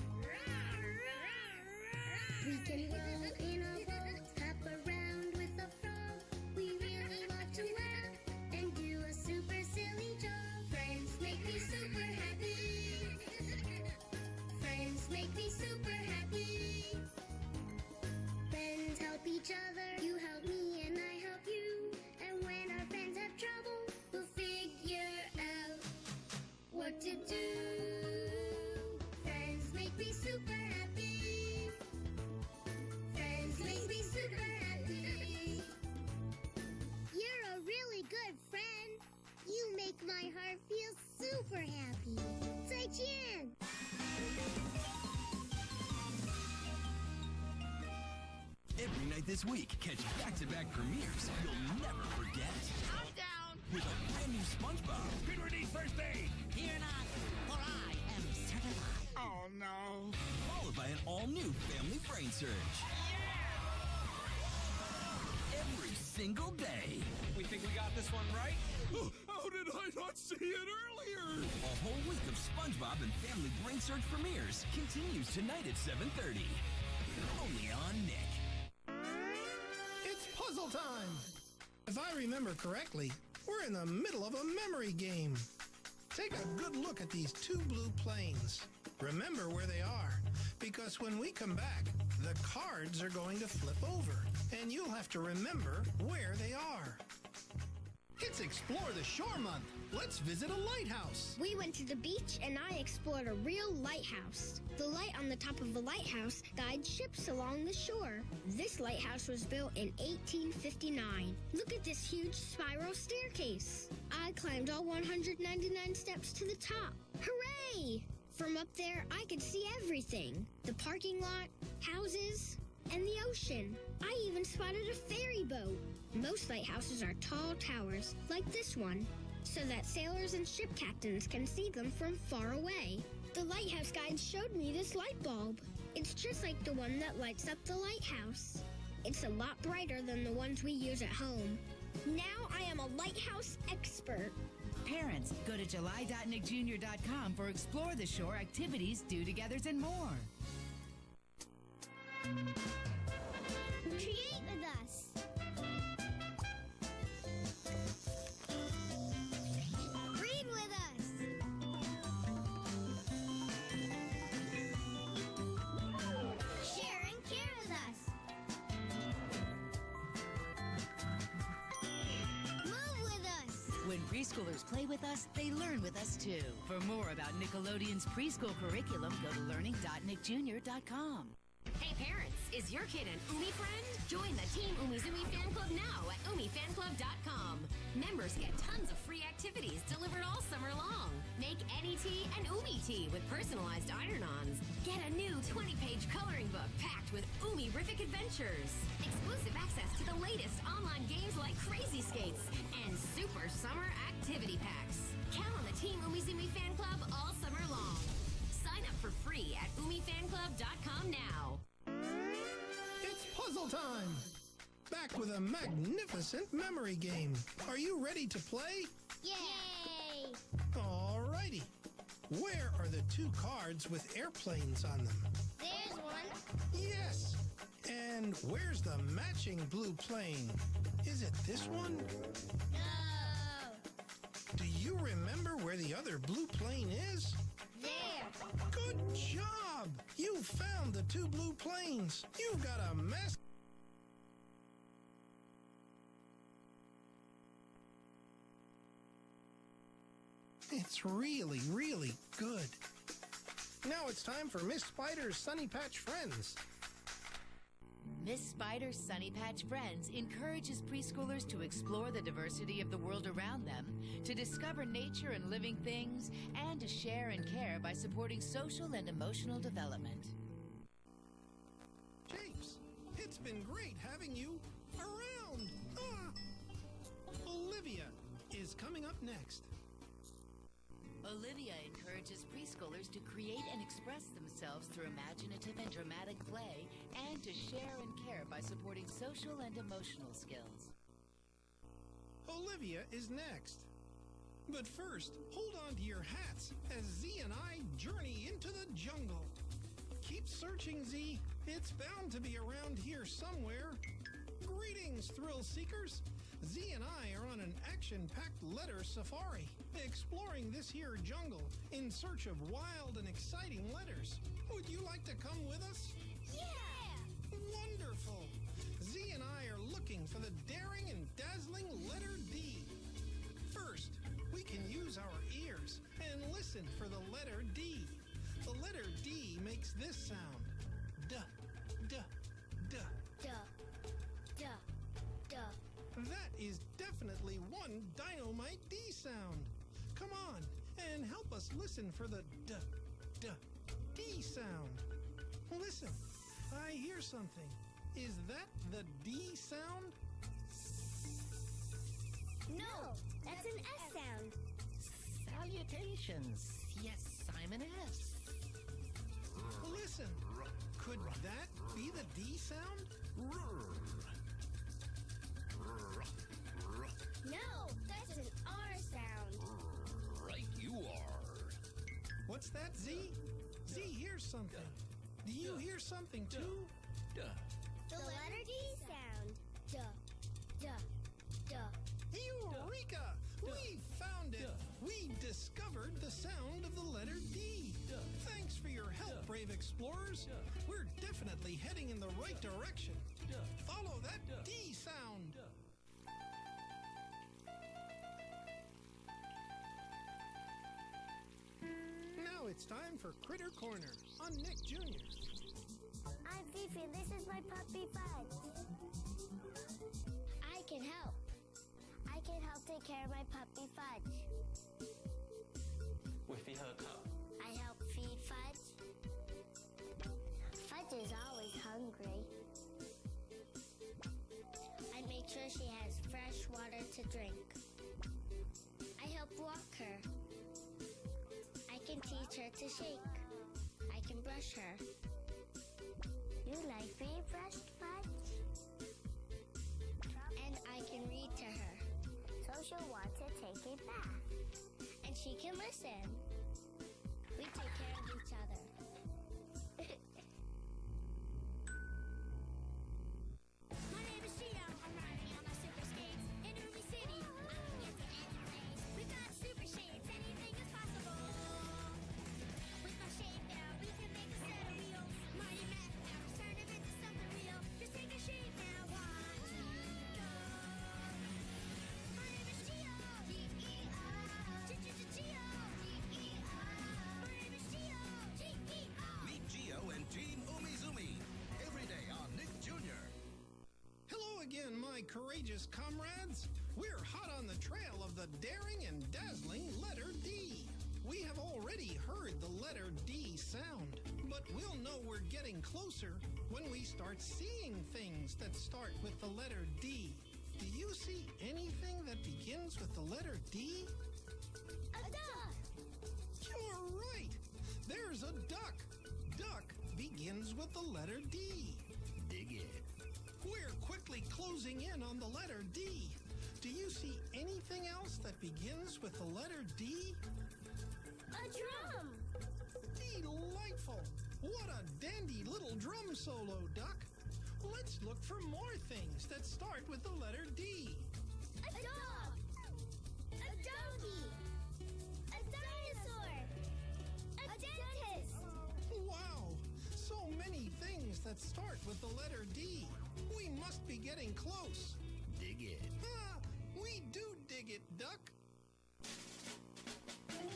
S2: We can roll in a boat, hop around with a frog. We really love to laugh and do a super silly job. Friends make me super happy. Friends make me super happy. Friends help each other. You help me and I help you. And when our friends have trouble, we'll figure out what to do. Friends make me super happy. Friends make me super happy. You're a really good friend. You make my heart feel super happy. Zaijian!
S13: Every night this week, catch back-to-back premieres you'll never forget.
S14: I'm down.
S13: With a brand new SpongeBob.
S14: Good need first aid. Fear not, for I am certified. Oh, no.
S13: Followed by an all-new Family Brain Surge. Every single day.
S15: We think we got this one right? Oh, how did I not see it earlier?
S13: A whole week of SpongeBob and Family Brain Surge premieres continues tonight at seven thirty. Only on Nick.
S1: It's puzzle time! If I remember correctly, we're in the middle of a memory game. Take a good look at these two blue planes. Remember where they are, because when we come back, the cards are going to flip over, and you'll have to remember where they are. It's Explore the Shore Month. Let's visit a lighthouse.
S2: We went to the beach and I explored a real lighthouse. The light on the top of the lighthouse guides ships along the shore. This lighthouse was built in eighteen fifty-nine. Look at this huge spiral staircase. I climbed all one hundred ninety-nine steps to the top. Hooray! From up there, I could see everything. The parking lot, houses, and the ocean. I even spotted a ferry boat. Most lighthouses are tall towers, like this one, so that sailors and ship captains can see them from far away. The lighthouse guide showed me this light bulb. It's just like the one that lights up the lighthouse. It's a lot brighter than the ones we use at home. Now I am a lighthouse expert.
S8: Parents, go to july dot nick junior dot com for Explore the Shore activities, do-togethers, and more.
S2: Create with us. Read with us. Share and care with us. Move with us.
S8: When preschoolers play with us, they learn with us too. For more about Nickelodeon's preschool curriculum, go to learning dot nick junior dot com.
S5: Hey parents, is your kid an Umi friend? Join the Team Umizoomi fan club now at umi fan club dot com. Members get tons of free activities delivered all summer long. Make any tea an Umi tea with personalized iron-ons. Get a new twenty-page coloring book packed with Umi-rific adventures. Exclusive access to the latest online games like Crazy Skates and super summer activity packs. Count on the Team Umizoomi fan club all summer long. Sign up for free at umi fan club dot com now.
S1: It's puzzle time! Back with a magnificent memory game. Are you ready to play?
S2: Yay!
S1: Alrighty. Where are the two cards with airplanes on them?
S2: There's one.
S1: Yes! And where's the matching blue plane? Is it this one?
S2: No!
S1: Do you remember where the other blue plane is?
S2: There!
S1: Good job! You found the two blue planes. You've got a mess. It's really, really good. Now it's time for Miss Spider's Sunny Patch Friends.
S8: Miss Spider's Sunny Patch Friends encourages preschoolers to explore the diversity of the world around them, to discover nature and living things, and to share and care by supporting social and emotional development.
S1: Japes, it's been great having you around. Ah. Olivia is coming up next.
S8: Olivia encourages preschoolers to create and express themselves through imaginative and dramatic play, and to share and care by supporting social and emotional skills.
S1: Olivia is next. But first, hold on to your hats as Z and I journey into the jungle. Keep searching, Z. It's bound to be around here somewhere. Greetings, thrill seekers. Z and I are on an action-packed letter safari, exploring this here jungle in search of wild and exciting letters. Would you like to come with us?
S2: Yeah!
S1: Wonderful! Z and I are looking for the daring and dazzling letter D. First, we can use our ears and listen for the letter D. The letter D makes this sound. Duh, duh, duh.
S2: Duh, duh, duh.
S1: That is definitely one dynamite D sound. Come on and help us listen for the D, D, D sound. Listen, I hear something. Is that the D sound?
S2: No, that's an S sound.
S14: Salutations. Yes, I'm an S.
S1: Listen, could that be the D sound?
S2: No, that's an R sound.
S11: Right you are.
S1: What's that, Z? Z hears something. Do you hear something too?
S11: Duh.
S2: The letter D sound. Duh, duh, duh.
S1: Eureka! We found it! We discovered the sound of the letter D. Thanks for your help, brave explorers. We're definitely heading in the right direction. Follow that D sound. Now it's time for Critter Corner on Nick Junior
S2: I'm Fifi, and this is my puppy Fudge. I can help. I can help take care of my puppy Fudge.
S16: We feed her a cup.
S2: I help feed Fudge. Fudge is always hungry. I make sure she has fresh water to drink. I help walk her. I can teach her to shake. I can brush her. You like being brushed, Fudge? And I can read to her, so she'll want to take a bath. And she can listen. We take care of each other. My name is Gio. I'm riding on my super skates in Umi City. I can get to any place. We've got super shapes. Anything is possible. With my shape now, we can make a set of wheels. Mighty Mac now, turn it into something real. Just take a shape now, watch me go. My name is Gio. G E O. G-G-G-Gio. G E O. My name is Gio. G E O.
S11: Meet Gio and Team Umizoomi. Every day on Nick Junior
S1: Hello again, my courageous comrades. We're hot on the trail of the daring and dazzling letter D. We have already heard the letter D sound, but we'll know we're getting closer when we start seeing things that start with the letter D. Do you see anything that begins with the letter D?
S2: A duck.
S1: You're right. There's a duck. Duck begins with the letter D.
S11: Dig it.
S1: We're quickly closing in on the letter D. Do you see anything else that begins with the letter D?
S2: A drum.
S1: Delightful. What a dandy little drum solo, Duck. Let's look for more things that start with the letter D.
S2: A dog. A donkey. A dinosaur. A dentist.
S1: Wow. So many things that start with the letter D. We must be getting close.
S11: Dig it.
S1: Ah, we do dig it, Duck.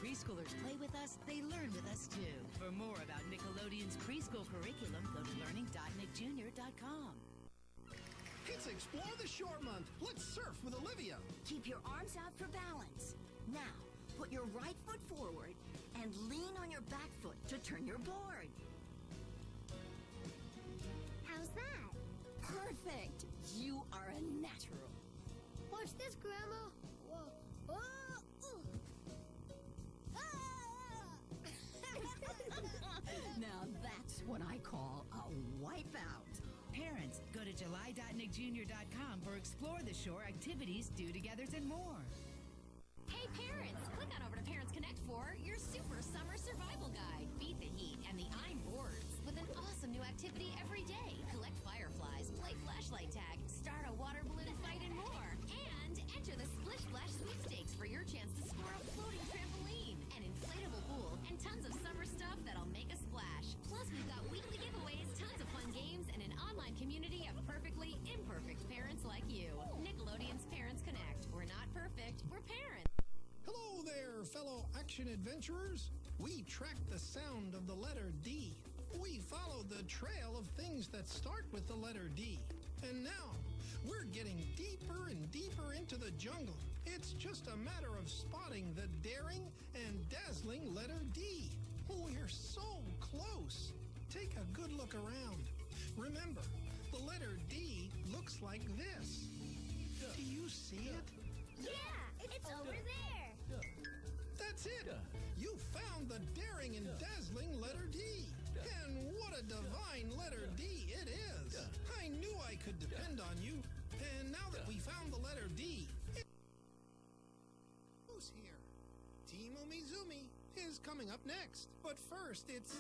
S8: preschoolers play with us, they learn with us too. For more about Nickelodeon's preschool curriculum, go to learning dot nick junior dot com.
S1: It's Explore the Shore Month. Let's surf with Olivia.
S16: Keep your arms out for balance. Now, put your right foot forward and lean on your back foot to turn your board.
S2: How's that?
S16: Perfect. You are a natural.
S2: Watch this, Grandma. Whoa. Whoa. Ooh.
S16: Now that's what I call a wipeout.
S8: Parents, go to july dot nick junior dot com for Explore the Shore activities, do-togethers, and more.
S5: Hey parents, click on over to Parents Connect for your super summer survival guide. Beat the heat and the I'm boards with an awesome new activity every day. Collect fireflies, play flashlight tag, start a water balloon fight, and more. And enter the Splish Splash sweepstakes for your chance to score a floating trampoline, an inflatable pool, and tons of summer stuff that'll make a splash. Plus, we've got weekly giveaways, tons of fun games, and an online community of perfectly imperfect parents like you. Nickelodeon's Parents Connect. We're not perfect, we're parents.
S1: Hello there, fellow action adventurers. We tracked the sound of the letter D. We followed the trail of things that start with the letter D. And now, we're getting deeper and deeper into the jungle. It's just a matter of spotting the daring and dazzling letter D. We're so close. Take a good look around. Remember, the letter D looks like this. Do you see it?
S2: Yeah, it's over there.
S1: That's it. You found the daring and dazzling letter D. And what a divine letter D it is. I knew I could depend on you. And now that we found the letter D, it... who's here? Team Umizoomi is coming up next. But first, it's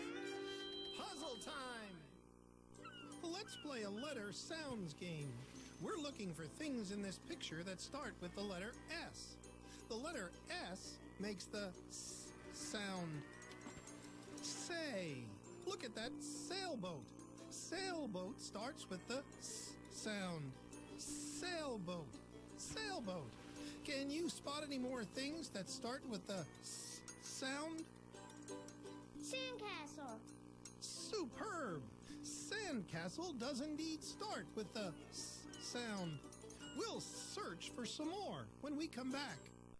S1: puzzle time. Let's play a letter sounds game. We're looking for things in this picture that start with the letter S. The letter S makes the S sound. Say. Look at that sailboat. Sailboat starts with the S sound. Sailboat. Sailboat. Can you spot any more things that start with the S sound?
S2: Sandcastle.
S1: Superb. Sandcastle does indeed start with the S sound. We'll search for some more when we come back.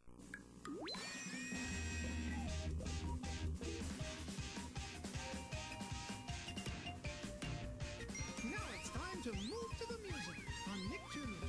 S1: Now it's time to move to the music on Nick Junior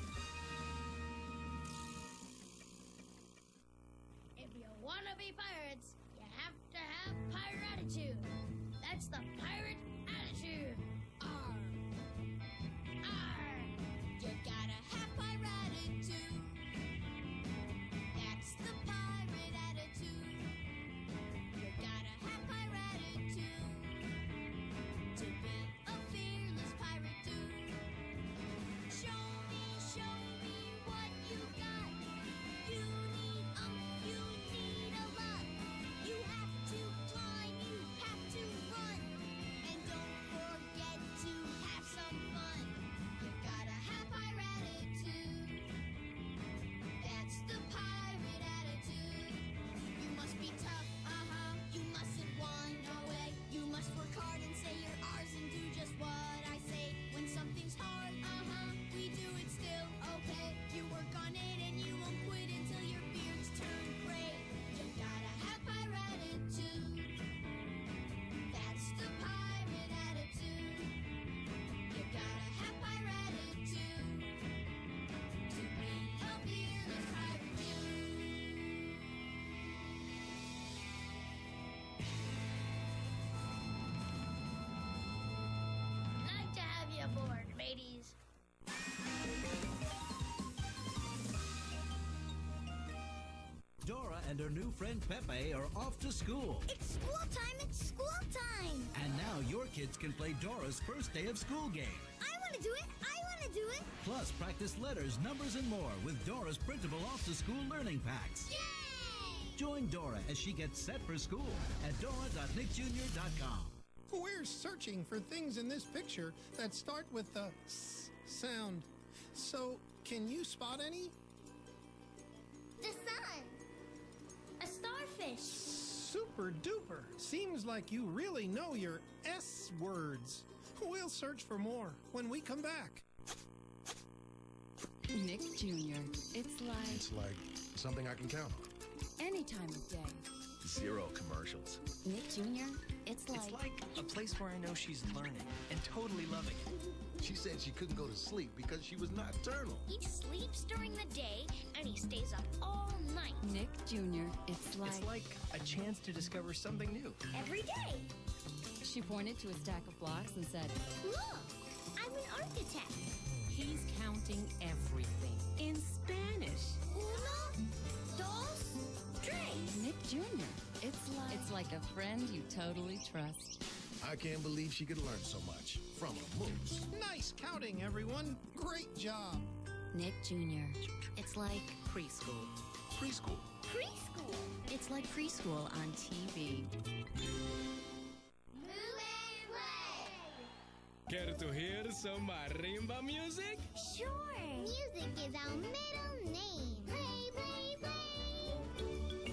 S9: If you want to be pirates, you have to have pirate attitude. That's the pirate attitude. Arr. Arr.
S4: You gotta have pirate attitude. That's the pirate attitude. You gotta have pirate attitude to be a fearless pirate dude. Show me, show me what you got. You need um, you need a lot. You have to climb, you have to run, and don't forget to have some fun. You gotta have pirate attitude. That's the pirate attitude. You must be tough, uh-huh. You mustn't run away. You must work hard and say your R's and do just what I say. When something's hard, uh-huh, we do it still, okay. You work on it and you won't quit until your beards turn gray. You gotta have pirate attitude. That's the pirate attitude. You gotta have pirate attitude to be a fearless pirate dude.
S9: Like to have you aboard, mateys.
S17: Dora and her new friend Pepe are off to school.
S2: It's school time, it's school time.
S17: And now your kids can play Dora's first day of school game.
S2: I want to do it, I want to do it.
S17: Plus, practice letters, numbers, and more with Dora's printable off-to-school learning packs.
S2: Yay!
S17: Join Dora as she gets set for school at dora dot nick junior dot com.
S1: We're searching for things in this picture that start with the S sound. So, can you spot any?
S2: The sun. A starfish.
S9: Spanish.
S1: Super duper. Seems like you really know your S words. We'll search for more when we come back.
S18: Nick Junior It's like...
S19: It's like something I can count on.
S18: Any time of day.
S13: Zero commercials.
S18: Nick Junior It's like...
S13: It's like a place where I know she's learning and totally loving it.
S19: She said she couldn't go to sleep because she was nocturnal.
S9: He sleeps during the day and he stays up all night.
S18: Nick Junior It's like...
S13: It's like a chance to discover something new.
S9: Every day.
S18: She pointed to a stack of blocks and said,
S9: Look, I'm an architect.
S20: He's counting everything in Spanish.
S9: Uno, dos, tres.
S18: Nick Junior It's like... It's like a friend you totally trust.
S19: I can't believe she could learn so much from a moose.
S1: Nice counting, everyone. Great job.
S18: Nick Junior It's like...
S20: Preschool.
S19: Preschool.
S9: Preschool.
S18: It's like preschool on T V.
S15: Care to hear some marimba music?
S9: Sure. Music is our middle name. Play, play, play.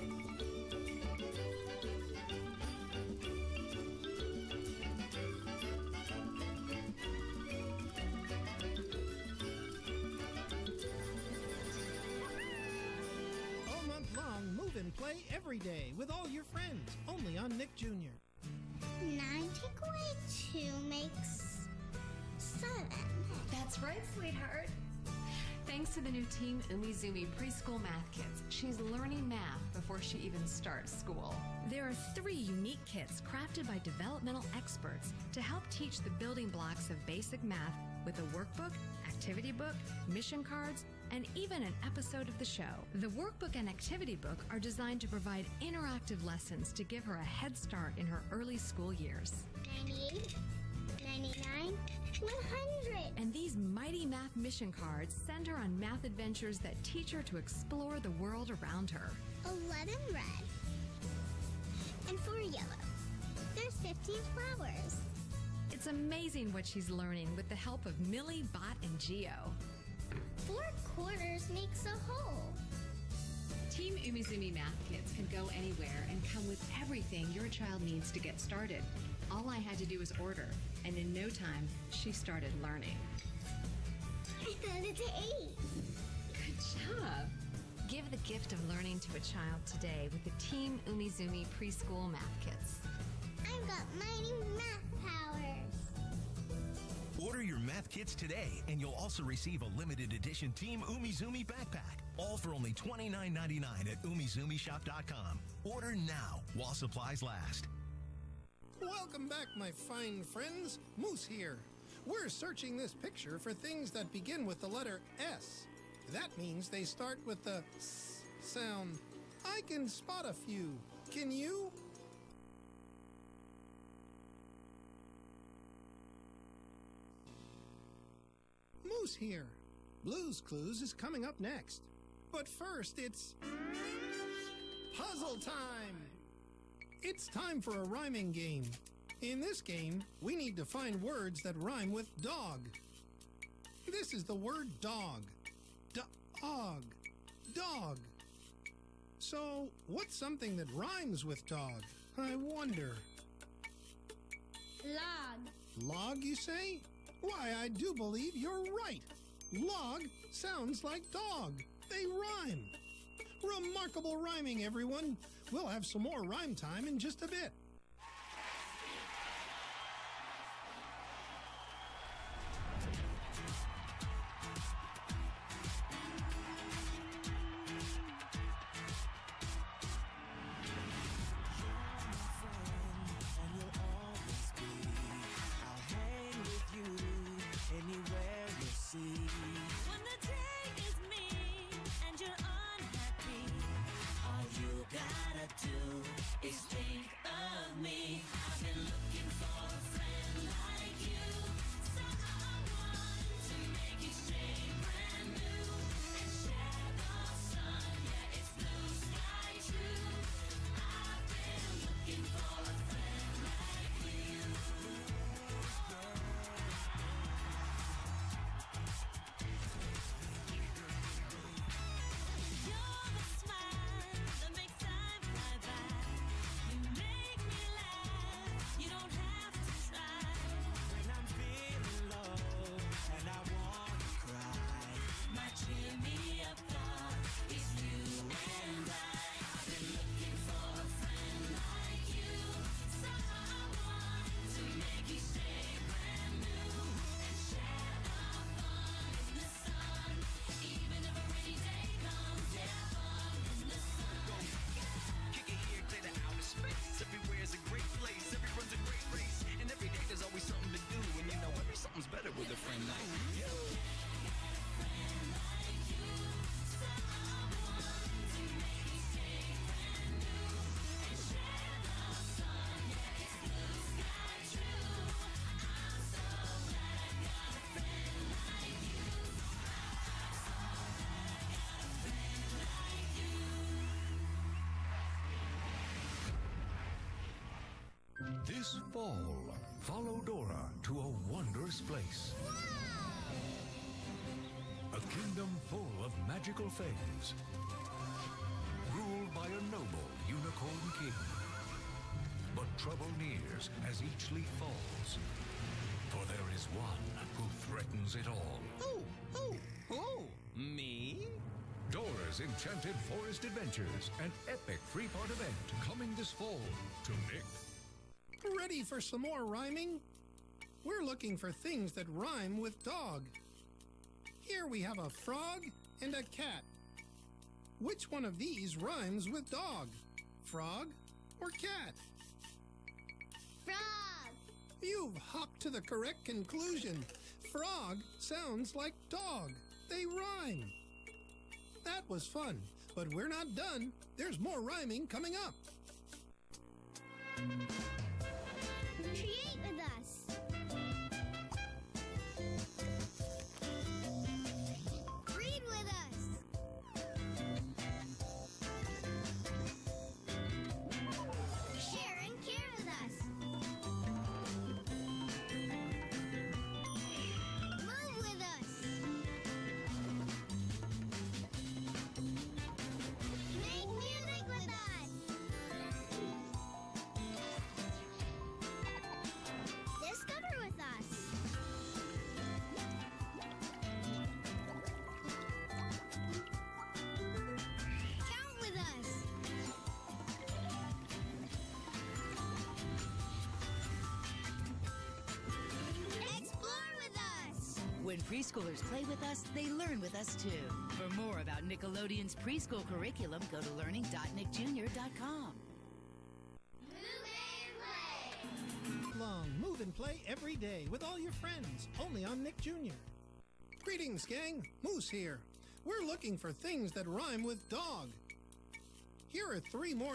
S1: All month long, move and play every day with all your friends. Only on Nick Junior
S2: Nine take away two makes seven.
S21: That's right, sweetheart. Thanks to the new Team Umizoomi preschool math kits, she's learning math before she even starts school.
S22: There are three unique kits crafted by developmental experts to help teach the building blocks of basic math with a workbook, activity book, mission cards, and even an episode of the show. The workbook and activity book are designed to provide interactive lessons to give her a head start in her early school years.
S2: ninety-eight, ninety-nine, one hundred.
S22: And these mighty math mission cards send her on math adventures that teach her to explore the world around her.
S2: eleven red. And four yellow. There's fifteen flowers.
S22: It's amazing what she's learning with the help of Millie, Bot, and Geo.
S2: Four quarters makes a whole.
S21: Team Umizoomi math kits can go anywhere and come with everything your child needs to get started. All I had to do was order, and in no time, she started learning.
S2: I found it to eight.
S21: Good job. Give the gift of learning to a child today with the Team Umizoomi preschool math kits.
S2: I've got mighty math powers.
S23: Order your math kits today, and you'll also receive a limited edition Team Umizoomi backpack. All for only twenty-nine ninety-nine at umizoomi shop dot com. Order now while supplies last.
S1: Welcome back, my fine friends. Moose here. We're searching this picture for things that begin with the letter S. That means they start with the S sound. I can spot a few. Can you? Moose here. Blue's Clues is coming up next. But first, it's puzzle time! It's time for a rhyming game. In this game, we need to find words that rhyme with dog. This is the word dog. Dog. Dog. So, what's something that rhymes with dog? I wonder.
S2: Log.
S1: Log, you say? Why, I do believe you're right. Log sounds like dog. They rhyme. Remarkable rhyming, everyone. We'll have some more rhyme time in just a bit.
S24: Is think of
S6: This fall, follow Dora to a wondrous place. A kingdom full of magical fays, ruled by a noble unicorn king. But trouble nears as each leaf falls, for there is one who threatens it all.
S15: Oh, oh, oh, me?
S6: Dora's Enchanted Forest Adventures, an epic three-part event coming this fall to Nick.
S1: Ready for some more rhyming? We're looking for things that rhyme with dog. Here we have a frog and a cat. Which one of these rhymes with dog? Frog or cat?
S2: Frog!
S1: You've hopped to the correct conclusion. Frog sounds like dog. They rhyme. That was fun, but we're not done. There's more rhyming coming up.
S2: Create with us. Read with us. Share and care with us. Move with us. Make music with us. Discover with us. Count with us. Explore with us.
S8: When preschoolers play with us, they learn with us too. For more about Nickelodeon's preschool curriculum, go to learning dot nick junior dot com.
S1: Long, move and play every day with all your friends, only on Nick Junior Greetings, gang. Moose here. We're looking for things that rhyme with dog. Here are three more.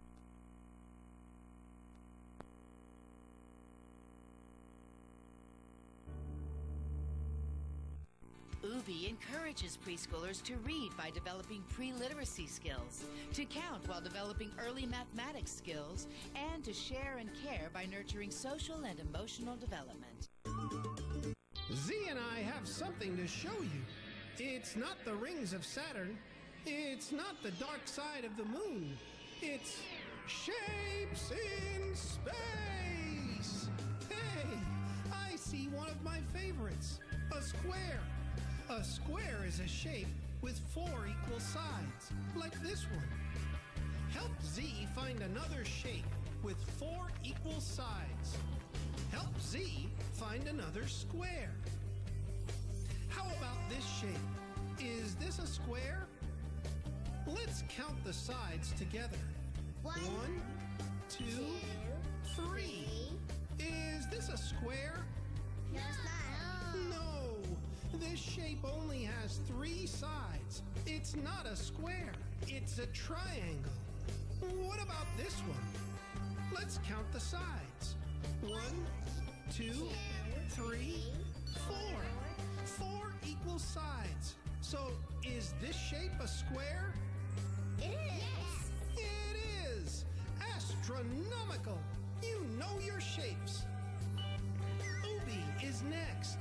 S8: Ubi encourages preschoolers to read by developing pre-literacy skills, to count while developing early mathematics skills, and to share and care by nurturing social and emotional development.
S1: Z and I have something to show you. It's not the rings of Saturn. It's not the dark side of the moon. It's shapes in space. Hey, I see one of my favorites, a square. A square is a shape with four equal sides, like this one. Help Z find another shape with four equal sides. Help Z find another square. How about this shape? Is this a square? Let's count the sides together.
S2: One,
S1: One two,
S2: two,
S1: three. Is this a square?
S2: No, it's not.
S1: No, this shape only has three sides. It's not a square. It's a triangle. What about this one? Let's count the sides. One, two, three, four. Four equal sides. So, is this shape a square?
S2: It is.
S1: It is. Astronomical. You know your shapes. Ubi is next.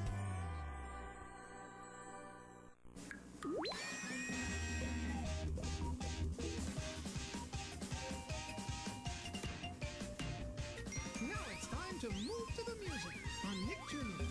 S1: Now it's time to move to the music on Nick Junior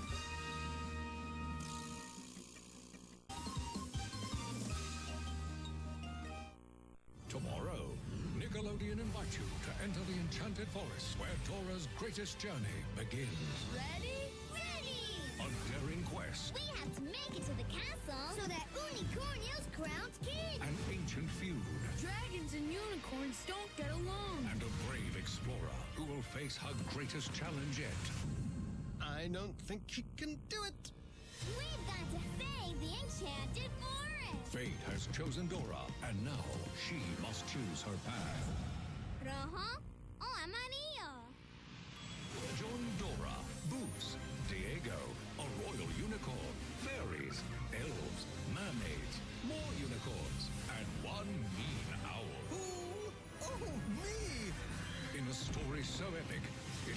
S6: Tomorrow, Nickelodeon invites you to enter the Enchanted Forest, where Dora's greatest journey begins.
S2: Ready? Ready!
S6: A daring quest,
S2: We have to make it to the castle so that Unicornio's crowned king.
S6: an ancient feud,
S9: Dragons and unicorns don't get along.
S6: and a brave explorer who will face her greatest challenge yet.
S19: I don't think she can do it.
S2: We've got to save the enchanted forest.
S6: Fate has chosen Dora, and now she must choose her path.
S2: Rojo o amarillo.
S6: Join Dora, Boots, Diego, a royal unicorn, fairies, elves, mermaids, more unicorns, and one mean owl.
S19: Who? Oh, me!
S6: In a story so epic,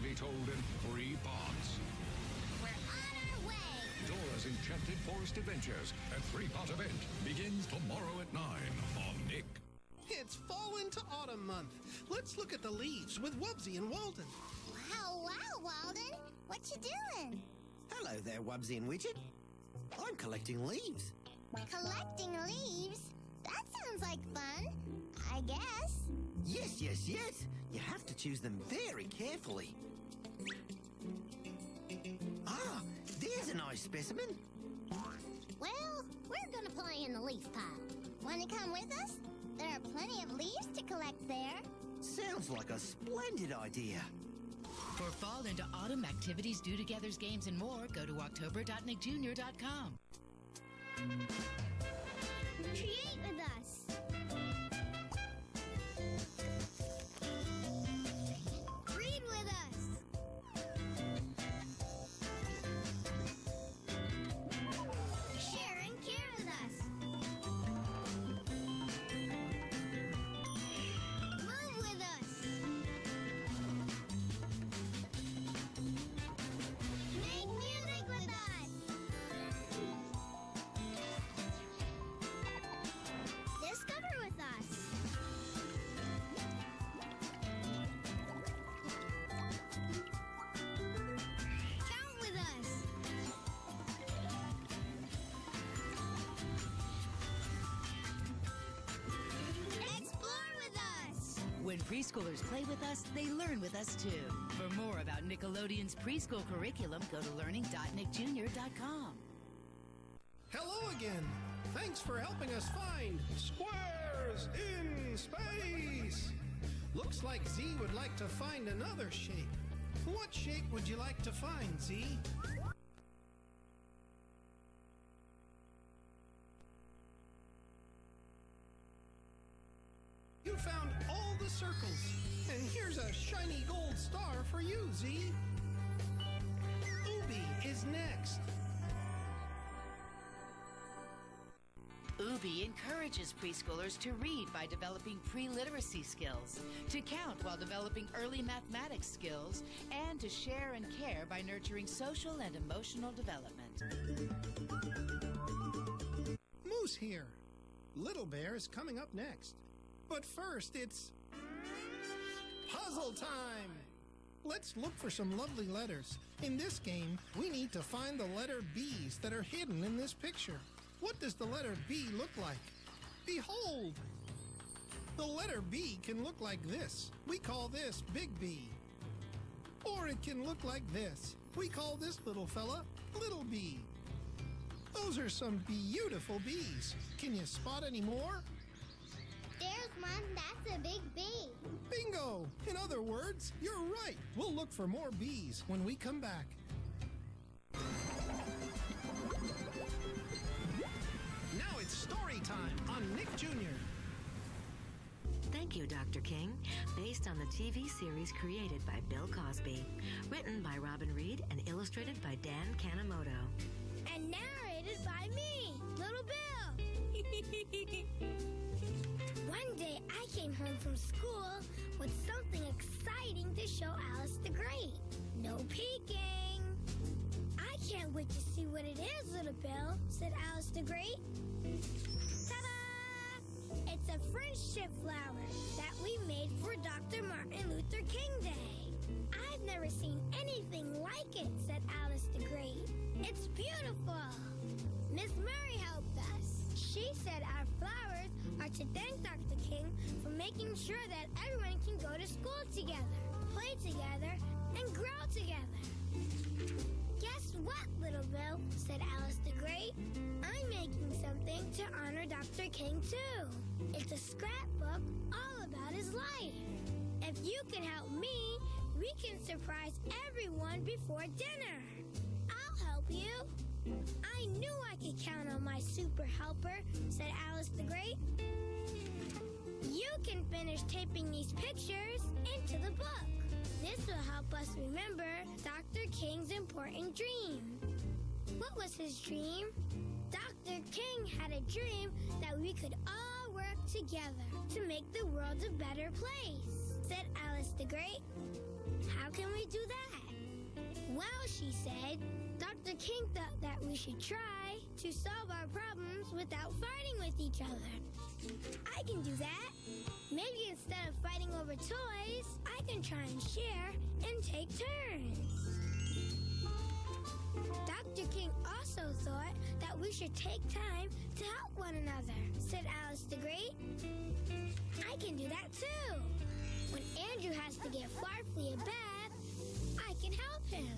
S6: be told in three parts.
S4: We're on our way.
S6: Dora's Enchanted Forest Adventures, a three-part event, begins tomorrow at nine on Nick.
S1: It's fall into autumn month. Let's look at the leaves with Wubbsy and Walden.
S2: Wow, wow, Walden. What you doing?
S7: Hello there, Wubbsy and Widget. I'm collecting leaves.
S2: Collecting leaves? That sounds like fun, I guess.
S7: Yes, yes, yes. You have to choose them very carefully. Ah, there's a nice specimen.
S2: Well, we're gonna play in the leaf pile. Want to come with us? There are plenty of leaves to collect there.
S7: Sounds like a splendid idea.
S8: For fall into autumn activities, do-togethers, games, and more, go to october dot nick junior dot com.
S2: Create with us. Read with us. Share and care with us. Move with us. Make music with us. Discover with us. Count with us. Explore with us.
S8: When preschoolers play with us, they learn with us too. For more about Nickelodeon's preschool curriculum, go to learning dot nick junior dot com.
S1: Hello again. Thanks for helping us find squares in space. Looks like Z would like to find another shape. What shape would you like to find, Z? You found all the circles. And here's a shiny gold star for you, Z. Ubi is next.
S8: Ubi encourages preschoolers to read by developing pre-literacy skills, to count while developing early mathematics skills, and to share and care by nurturing social and emotional development.
S1: Moose here. Little Bear is coming up next. But first, it's puzzle time! Let's look for some lovely letters. In this game, we need to find the letter B's that are hidden in this picture. What does the letter B look like? Behold! The letter B can look like this. We call this Big B. Or it can look like this. We call this little fella Little B. Those are some beautiful bees. Can you spot any more?
S2: There's one. That's a big B.
S1: Bingo! In other words, you're right. We'll look for more bees when we come back. Now it's story time on Nick Junior
S10: Thank you, Doctor King. Based on the T V series created by Bill Cosby. Written by Robin Reed and illustrated by Dan Kanemoto.
S9: And narrated by me, Little Bill. One day I came home from school with something exciting to show Alice the Great. No peeking. I can't wait to see what it is, Little Bill, said Alice the Great. Ta-da! It's a friendship flower that we made for Doctor Martin Luther King Day. I've never seen anything like it, said Alice the Great. It's beautiful. Miss Murray helped us. She said our flowers are to thank Doctor King for making sure that everyone can go to school together, play together, and grow together. Guess what, Little Bill, said Alice the Great. I'm making something to honor Doctor King, too. It's a scrapbook all about his life. If you can help me, we can surprise everyone before dinner. I'll help you. I knew I could count on my super helper, said Alice the Great. You can finish taping these pictures into the book. This will help us remember Doctor King's important dream. What was his dream? Doctor King had a dream that we could all work together to make the world a better place, said Alice the Great. How can we
S3: do that? Well, she said, Doctor King thought that we should try to solve our problems without fighting with each other. I can do that. Maybe instead of fighting over toys, I can try and share and take turns. Doctor King also thought that we should take time to help one another, said Alice the Great. I can do that too. When Andrew has to give Farfley a bath, I can help him.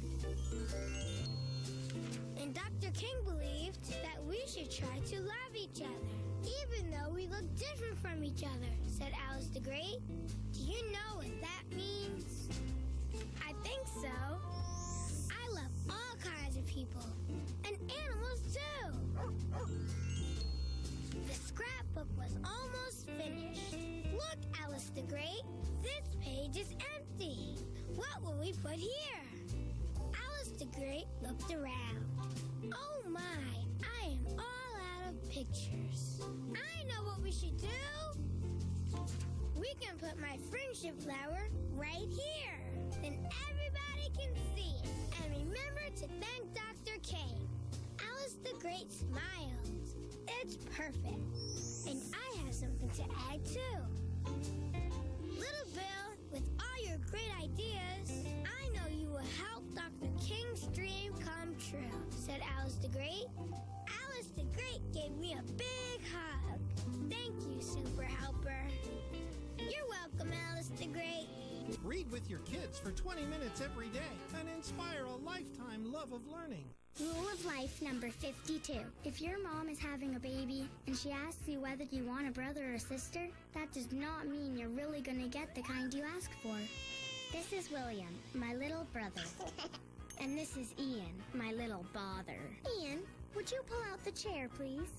S3: And Doctor King believed that we should try to love each other, even though we look different from each other, said Alice the Great. Do you know what that means? I think so. I love all kinds of people, and animals too. The scrapbook was almost finished. Look, Alice the Great, this page is empty. What will we put here? Alice the Great looked around. Oh my, I am all out of pictures. I know what we should do. We can put my friendship flower right here. Then everybody can see it. And remember to thank Doctor King. Alice the Great smiled. It's perfect. And I have something to add too. Little Bill, with all your great ideas, I know you will help Doctor King's dream come true, said Alice the Great. Alice the Great gave me a big hug. Thank you, Super Helper. You're welcome, Alice the Great.
S1: Read with your kids for twenty minutes every day and inspire a lifetime love of learning.
S2: Rule of life number fifty-two. If your mom is having a baby and she asks you whether you want a brother or sister, that does not mean you're really going to get the kind you ask for. This is William, my little brother. And this is Ian, my little bother. Ian, would you pull out the chair, please?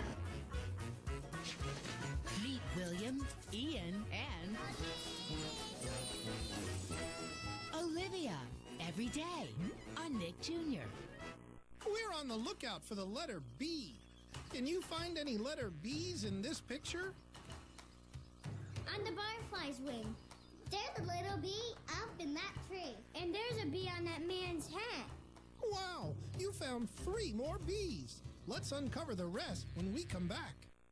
S8: Meet William, Ian, and Olivia every day on Nick Junior
S1: We're on the lookout for the letter B. Can you find any letter B's in this picture?
S2: On the butterfly's wing. There's a little bee up in that tree. And there's a bee on that man's hat.
S1: Wow, you found three more bees. Let's uncover the rest when we come back.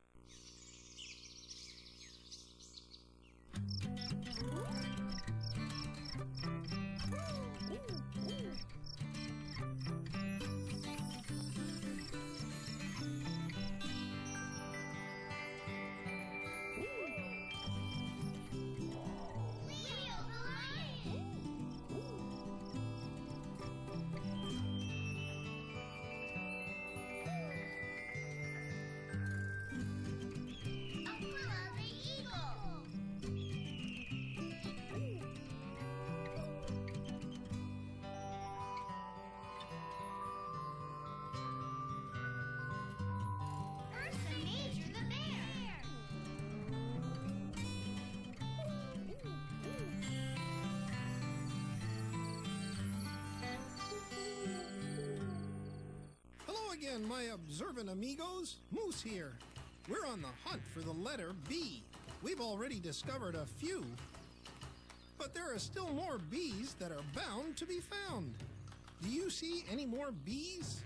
S1: Again, my observant amigos, Moose here. We're on the hunt for the letter B. We've already discovered a few, but there are still more bees that are bound to be found. Do you see any more bees?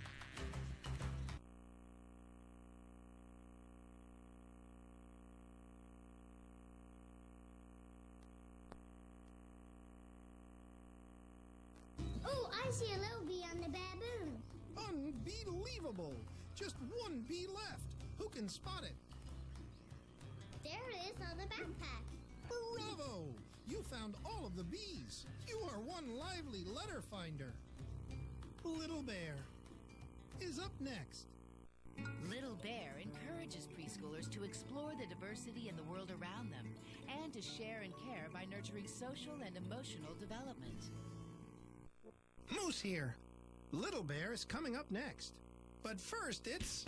S2: Oh, I see a little bee on the baboon.
S1: Unbelievable! Just one bee left. Who can spot it?
S2: There it is on the backpack.
S1: Bravo! You found all of the bees. You are one lively letter finder. Little Bear is up next.
S8: Little Bear encourages preschoolers to explore the diversity in the world around them and to share and care by nurturing social and emotional development.
S1: Moose here. Little Bear is coming up next. But first, it's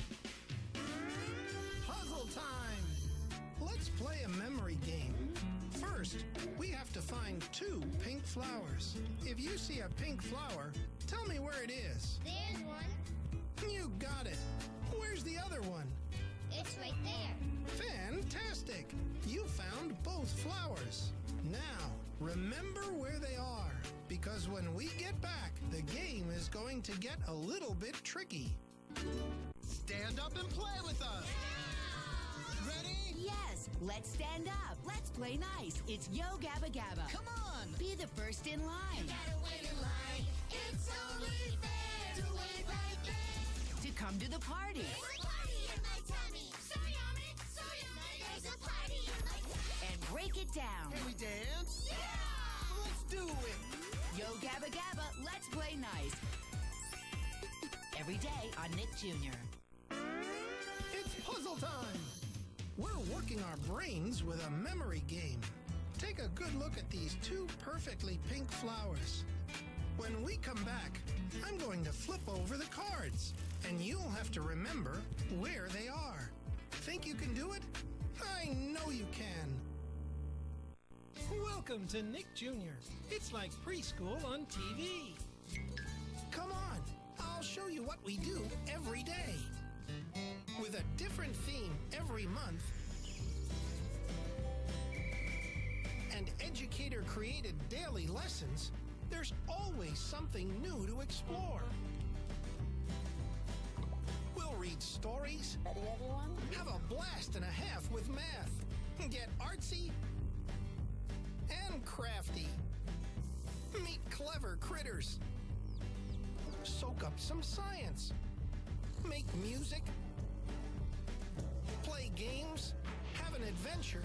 S1: puzzle time! Let's play a memory game. First, we have to find two pink flowers. If you see a pink flower, tell me where it is.
S2: There's one.
S1: You got it. Where's the other one?
S2: It's right there.
S1: Fantastic! You found both flowers. Now, remember where they are, because Because when we get back, the game is going to get a little bit tricky.
S11: Stand up and play with us. Yeah! Ready?
S8: Yes, let's stand up. Let's play nice. It's Yo Gabba Gabba.
S11: Come on.
S8: Be the first in line.
S3: You gotta wait in line. It's only fair to wait right there.
S8: To come to the party.
S3: There's a party in my tummy. So yummy, so yummy. There's a party in my tummy.
S8: And break it down.
S11: Can we dance?
S3: Yeah!
S11: Let's do it.
S8: Yo Gabba Gabba, let's play nice. Every day on Nick Junior
S1: It's puzzle time. We're working our brains with a memory game. Take a good look at these two perfectly pink flowers. When we come back, I'm going to flip over the cards, and you'll have to remember where they are. Think you can do it? I know you can.
S12: Welcome to Nick Junior It's like preschool on T V.
S1: Come on, I'll show you what we do every day. With a different theme every month, and educator-created daily lessons, there's always something new to explore. We'll read stories,
S2: Ready, everyone?
S1: have a blast and a half with math, get artsy and crafty, meet clever critters, soak up some science, make music, play games, have an adventure,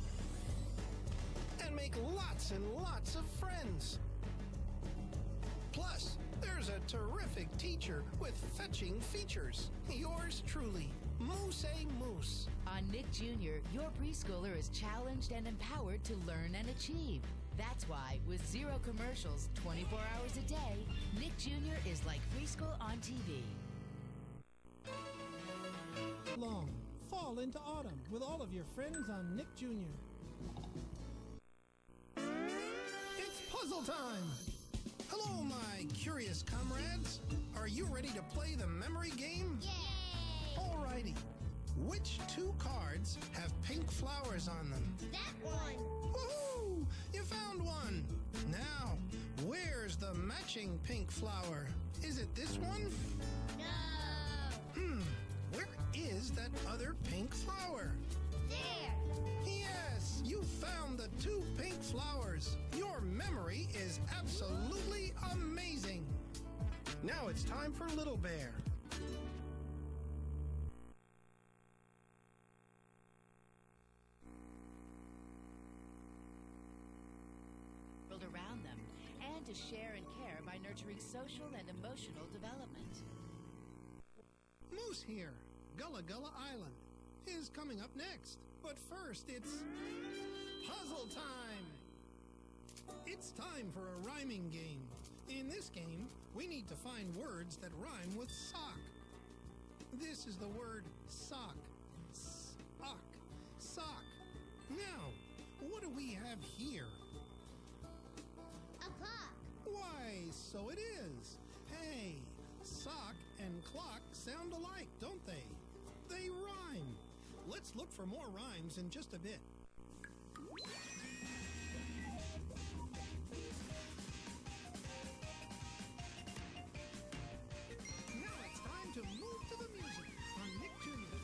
S1: and make lots and lots of friends. Plus, there's a terrific teacher with fetching features. Yours truly, Moose A. Moose.
S8: On Nick Junior, your preschooler is challenged and empowered to learn and achieve. That's why, with zero commercials, twenty-four hours a day, Nick Junior is like preschool on T V.
S12: Long, fall into autumn with all of your friends on Nick Junior
S1: It's puzzle time! Hello, my curious comrades. Are you ready to play the memory game?
S3: Yay!
S1: Alrighty. Which two cards have pink flowers on them?
S3: That one.
S1: Woohoo! You found one! Now, where's the matching pink flower? Is it this one?
S3: No.
S1: Hmm, where is that other pink flower?
S3: There.
S1: Yes, you found the two pink flowers. Your memory is absolutely amazing. Now it's time for Little Bear.
S8: Around them, and to share and care by nurturing social and emotional development.
S1: Moose here, Gullah Gullah Island, is coming up next. But first, it's puzzle time! It's time for a rhyming game. In this game, we need to find words that rhyme with sock. This is the word sock. Sock. Sock. Now, what do we have here?
S3: A clock.
S1: Why, so it is. Hey, sock and clock sound alike, don't they? They rhyme. Let's look for more rhymes in just a bit. Now it's time to move to the music on Nick Junior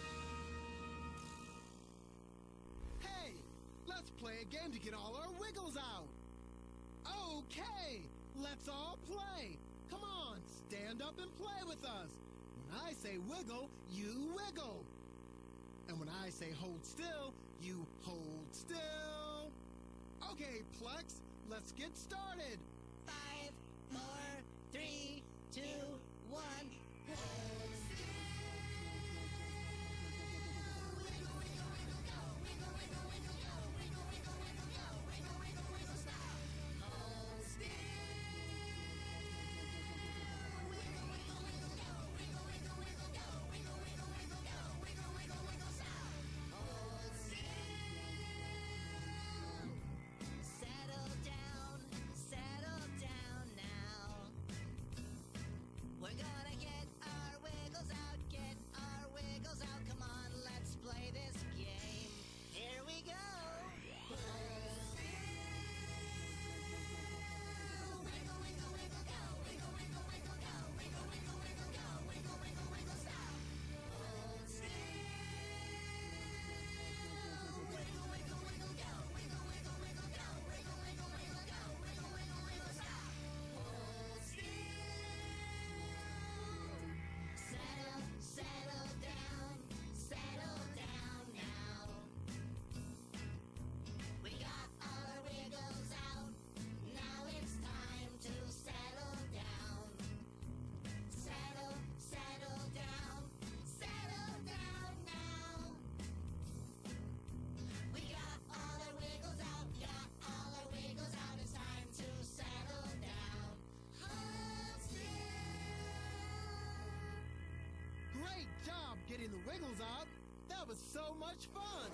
S11: Hey, let's play a game to get all our wiggles out. Okay, let's all play. Come on, stand up and play with us. When I say wiggle, you wiggle. And when I say hold still, you hold still. Okay, Plex, let's get started.
S7: Five, four, three, two, one. Hold still. Wiggle, wiggle, wiggle, go. Wiggle, wiggle, wiggle, go. Wiggle, wiggle, wiggle, go. Wiggle, wiggle, wiggle, stop. Hold still. Wiggle, wiggle, wiggle, go. Wiggle, wiggle, wiggle, go. Wiggle, wiggle, wiggle, go. Wiggle, wiggle, wiggle, stop. Hold still. Settle down, settle
S11: Great job getting the wiggles out. That was so much fun.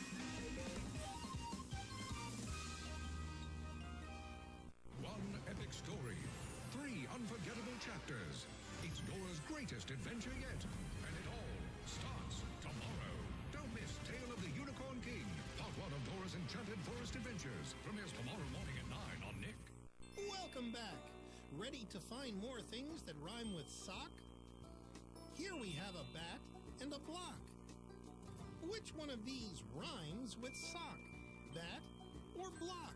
S6: One epic story, three unforgettable chapters. It's Dora's greatest adventure yet, and it all starts tomorrow. Don't miss Tale of the Unicorn King, part one of Dora's Enchanted Forest Adventures. Premieres tomorrow morning at nine on Nick.
S12: Welcome back. Ready to find more things that rhyme with sock? Here we have a bat and a block. Which one of these rhymes with sock? Bat or block?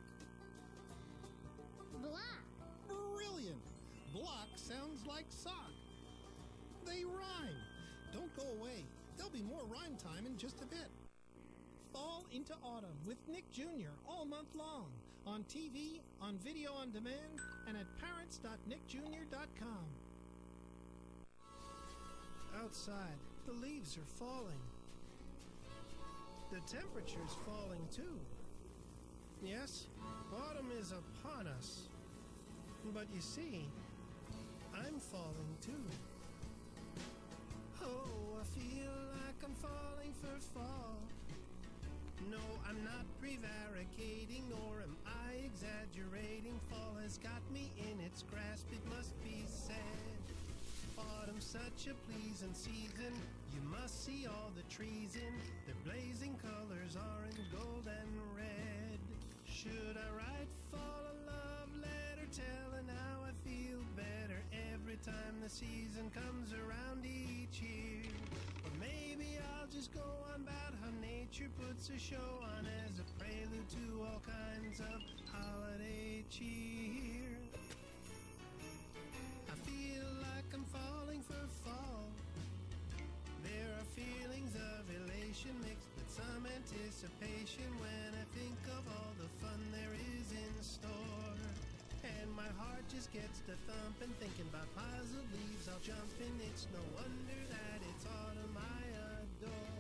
S3: Block.
S12: Brilliant. Block sounds like sock. They rhyme. Don't go away. There'll be more rhyme time in just a bit. Fall into Autumn with Nick Junior all month long. On T V, on video on demand, and at parents dot nick junior dot com. Outside, the leaves are falling. The temperature's falling too. Yes, autumn is upon us. But you see, I'm falling too. Oh, I feel like I'm falling for fall. No, I'm not prevaricating, nor am I exaggerating. Fall has got me in its grasp, it must be said. Autumn's such a pleasing season. You must see all the trees in their blazing colors, orange, gold, and red. Should I write fall a love letter telling how I feel better every time the season comes around each year? Or maybe I'll just go on about how nature puts a show on as a prelude to all kinds of holiday cheer. I feel like I'm falling for fall. There are feelings of elation mixed with some anticipation when I think of all the fun there is in store. And my heart just gets to thumping, thinking about piles of leaves I'll jump in. It's no wonder that it's autumn I adore.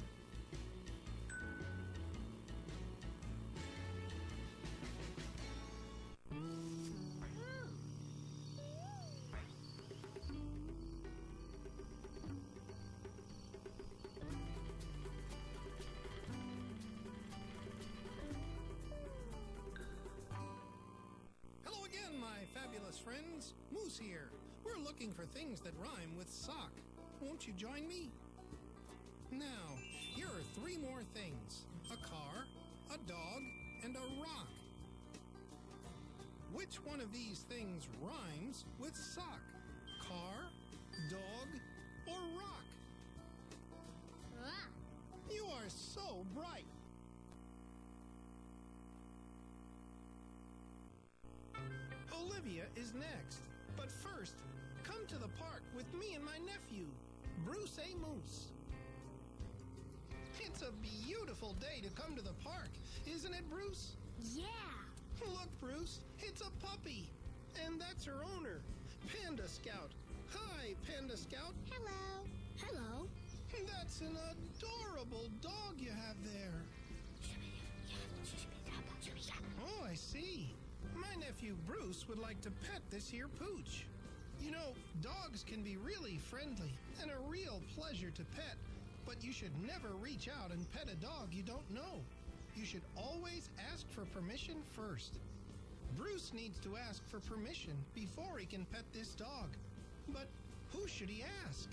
S12: Hello again, my fabulous friends. Moose here. We're looking for things that rhyme with sock. Won't you join me? Now, here are three more things. A car, a dog, and a rock. Which one of these things rhymes with sock? Car, dog, or rock?
S3: Rock.
S12: You are so bright. Olivia is next. But first, come to the park with me and my nephew, Bruce A. Moose. It's a beautiful day to come to the park, isn't it, Bruce?
S3: Yeah.
S12: Look, Bruce, it's a puppy. And that's her owner, Panda Scout. Hi, Panda Scout.
S3: Hello. Hello.
S12: That's an adorable dog you have there. Oh, I see. My nephew Bruce would like to pet this here pooch. You know, dogs can be really friendly and a real pleasure to pet, but you should never reach out and pet a dog you don't know. You should always ask for permission first. Bruce needs to ask for permission before he can pet this dog. But who should he ask?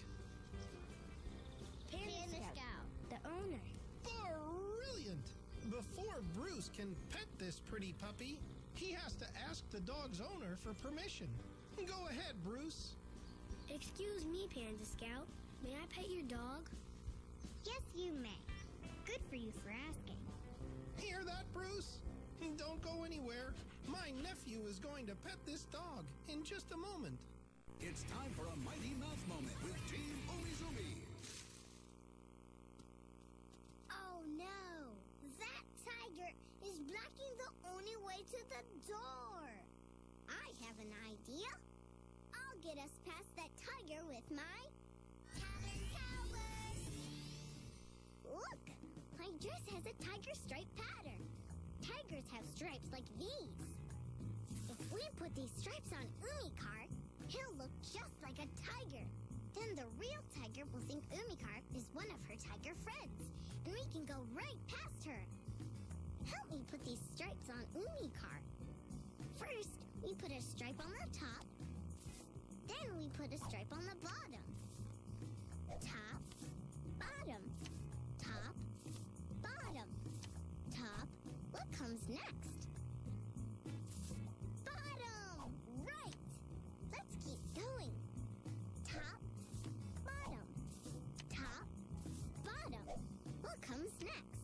S3: Panda Scout, the owner.
S12: Brilliant! Before Bruce can pet this pretty puppy, he has to ask the dog's owner for permission. Go ahead, Bruce.
S3: Excuse me, Panda Scout. May I pet your dog? Yes, you may. Good for you for asking.
S12: Hear that, Bruce? Don't go anywhere. My nephew is going to pet this dog in just a moment.
S15: It's time for a Mighty Mouth Moment with Team Umizoomi.
S3: Oh no! That tiger is blocking the only way to the door. I have an idea. I'll get us past that tiger with my talent powers. Look, my dress has a tiger stripe pattern. Tigers have stripes like these. If we put these stripes on Umi car, he'll look just like a tiger. Then the real tiger tiger will think Umikar is one of her tiger friends, and we can go right past her. Help me put these stripes on Umikar. First, we put a stripe on the top. Then we put a stripe on the bottom. Top, bottom, top, bottom, top. What comes next? Bottom! Right! Let's keep going. Top, bottom, top, bottom. What comes next?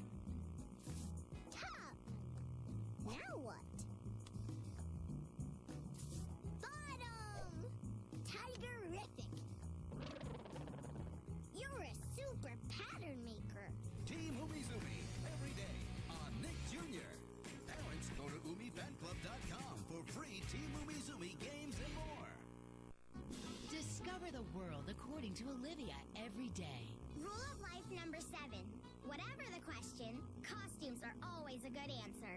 S3: Top! Now what? Bottom! Tigerific! You're a super pattern maker.
S17: Team Umizoomi, every day on Nick Junior Parents, go to umi fan club dot com for free Team Umizoomi games and more.
S8: Discover the world according to Olivia every day.
S3: Rule of life number seven. Whatever the question, costumes are always a good answer.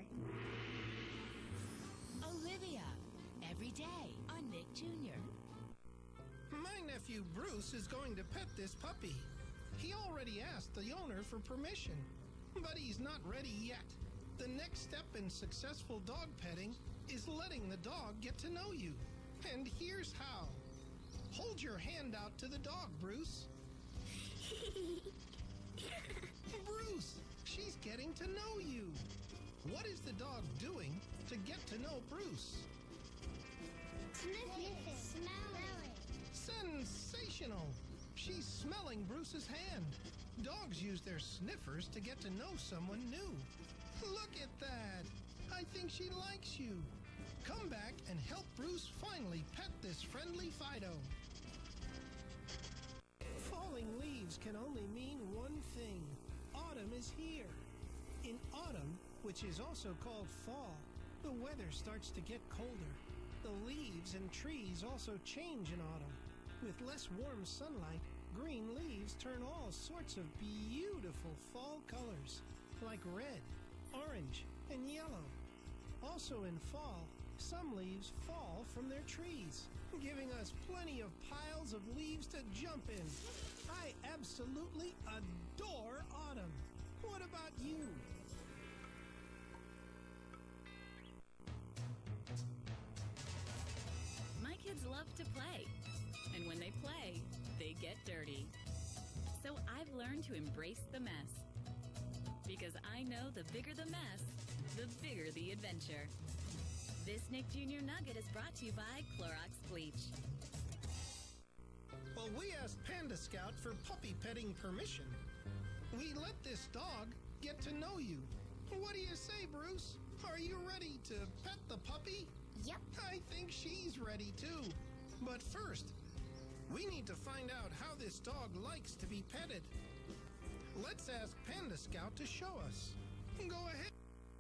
S8: Olivia, every day on Nick Junior
S12: My nephew Bruce is going to pet this puppy. He already asked the owner for permission, but he's not ready yet. The next step in successful dog petting is letting the dog get to know you. And here's how. Hold your hand out to the dog, Bruce. Bruce, she's getting to know you. What is the dog doing to get to know Bruce?
S3: Sniffing. Smelling.
S12: Sensational! She's smelling Bruce's hand. Dogs use their sniffers to get to know someone new. Look at that! I think she likes you. Come back and help Bruce finally pet this friendly Fido. Falling leaves can only mean one thing. Autumn is here. In autumn, which is also called fall, the weather starts to get colder. The leaves and trees also change in autumn. With less warm sunlight, green leaves turn all sorts of beautiful fall colors, like red, orange, and yellow. Also in fall, some leaves fall from their trees, giving us plenty of piles of leaves to jump in. I absolutely adore autumn. What about you?
S18: My kids love to play. And when they play, they get dirty. So I've learned to embrace the mess. Because I know the bigger the mess, the bigger the adventure. This Nick Junior Nugget is brought to you by Clorox Bleach.
S12: Well, we asked Panda Scout for puppy petting permission. We let this dog get to know you. What do you say, Bruce? Are you ready to pet the puppy?
S3: Yep.
S12: I think she's ready too. But first, we need to find out how this dog likes to be petted. Let's ask Panda Scout to show us. Go ahead.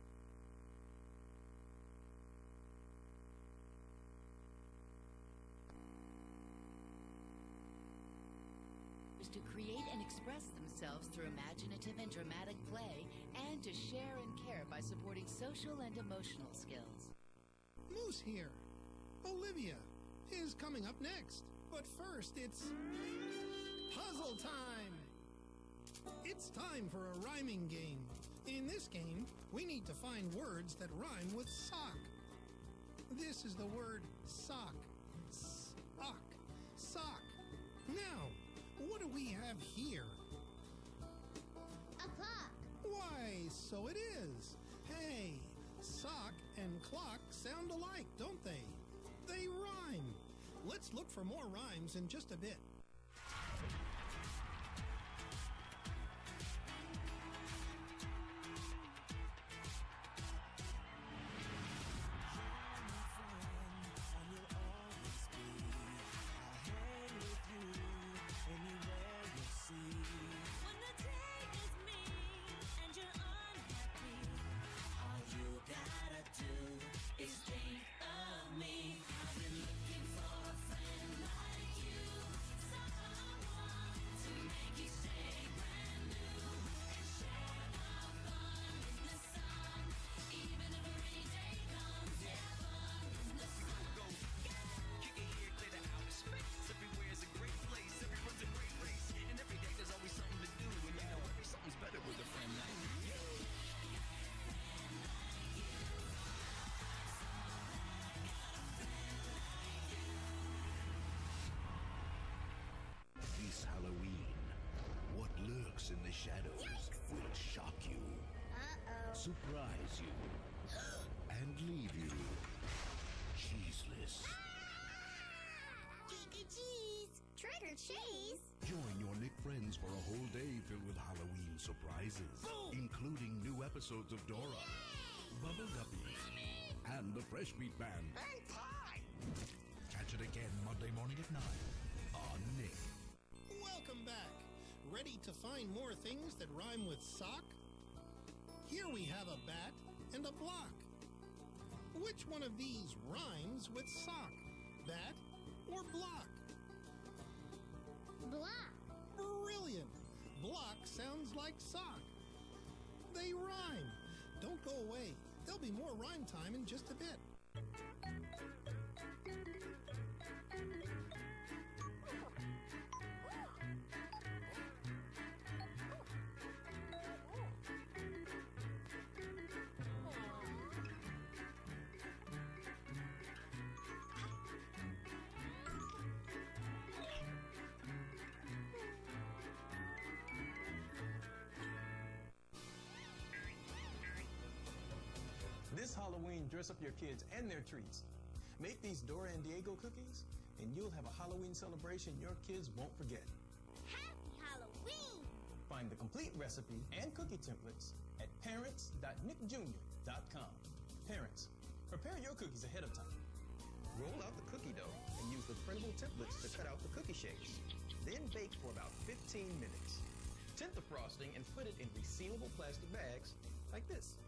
S8: To create and express themselves through imaginative and dramatic play, and to share and care by supporting social and emotional skills.
S12: Moose here. Olivia is coming up next. But first, it's puzzle time. It's time for a rhyming game. In this game, we need to find words that rhyme with sock. This is the word sock. Sock. Sock. Now, what do we have here?
S3: A clock.
S12: Why, so it is. Hey, sock and clock sound alike, don't they? They rhyme. Let's look for more rhymes in just a bit.
S7: Think of me. I've been looking for a friend like you.
S6: in the shadows will shock you,
S3: Uh-oh.
S6: surprise you, and leave you cheeseless.
S3: Trick or cheese! Trick or cheese!
S6: Join your Nick friends for a whole day filled with Halloween surprises, including new episodes of Dora, Bubble Guppy, and the Fresh Beat Band.
S11: Hey, Pie!
S6: Catch it again Monday morning at nine on Nick.
S11: Welcome back. Ready to find more things that rhyme with sock? Here we have a bat and a block. Which one of these rhymes with sock? Bat or block?
S3: Block.
S11: Brilliant. Block sounds like sock. They rhyme. Don't go away. There'll be more rhyme time in just a bit.
S5: This Halloween, dress up your kids and their treats. Make these Dora and Diego cookies, and you'll have a Halloween celebration your kids won't forget.
S3: Happy Halloween!
S5: Find the complete recipe and cookie templates at parents dot nick junior dot com. Parents, prepare your cookies ahead of time.
S14: Roll out the cookie dough and use the printable templates to cut out the cookie shapes. Then bake for about fifteen minutes. Tint the frosting and put it in resealable plastic bags like this.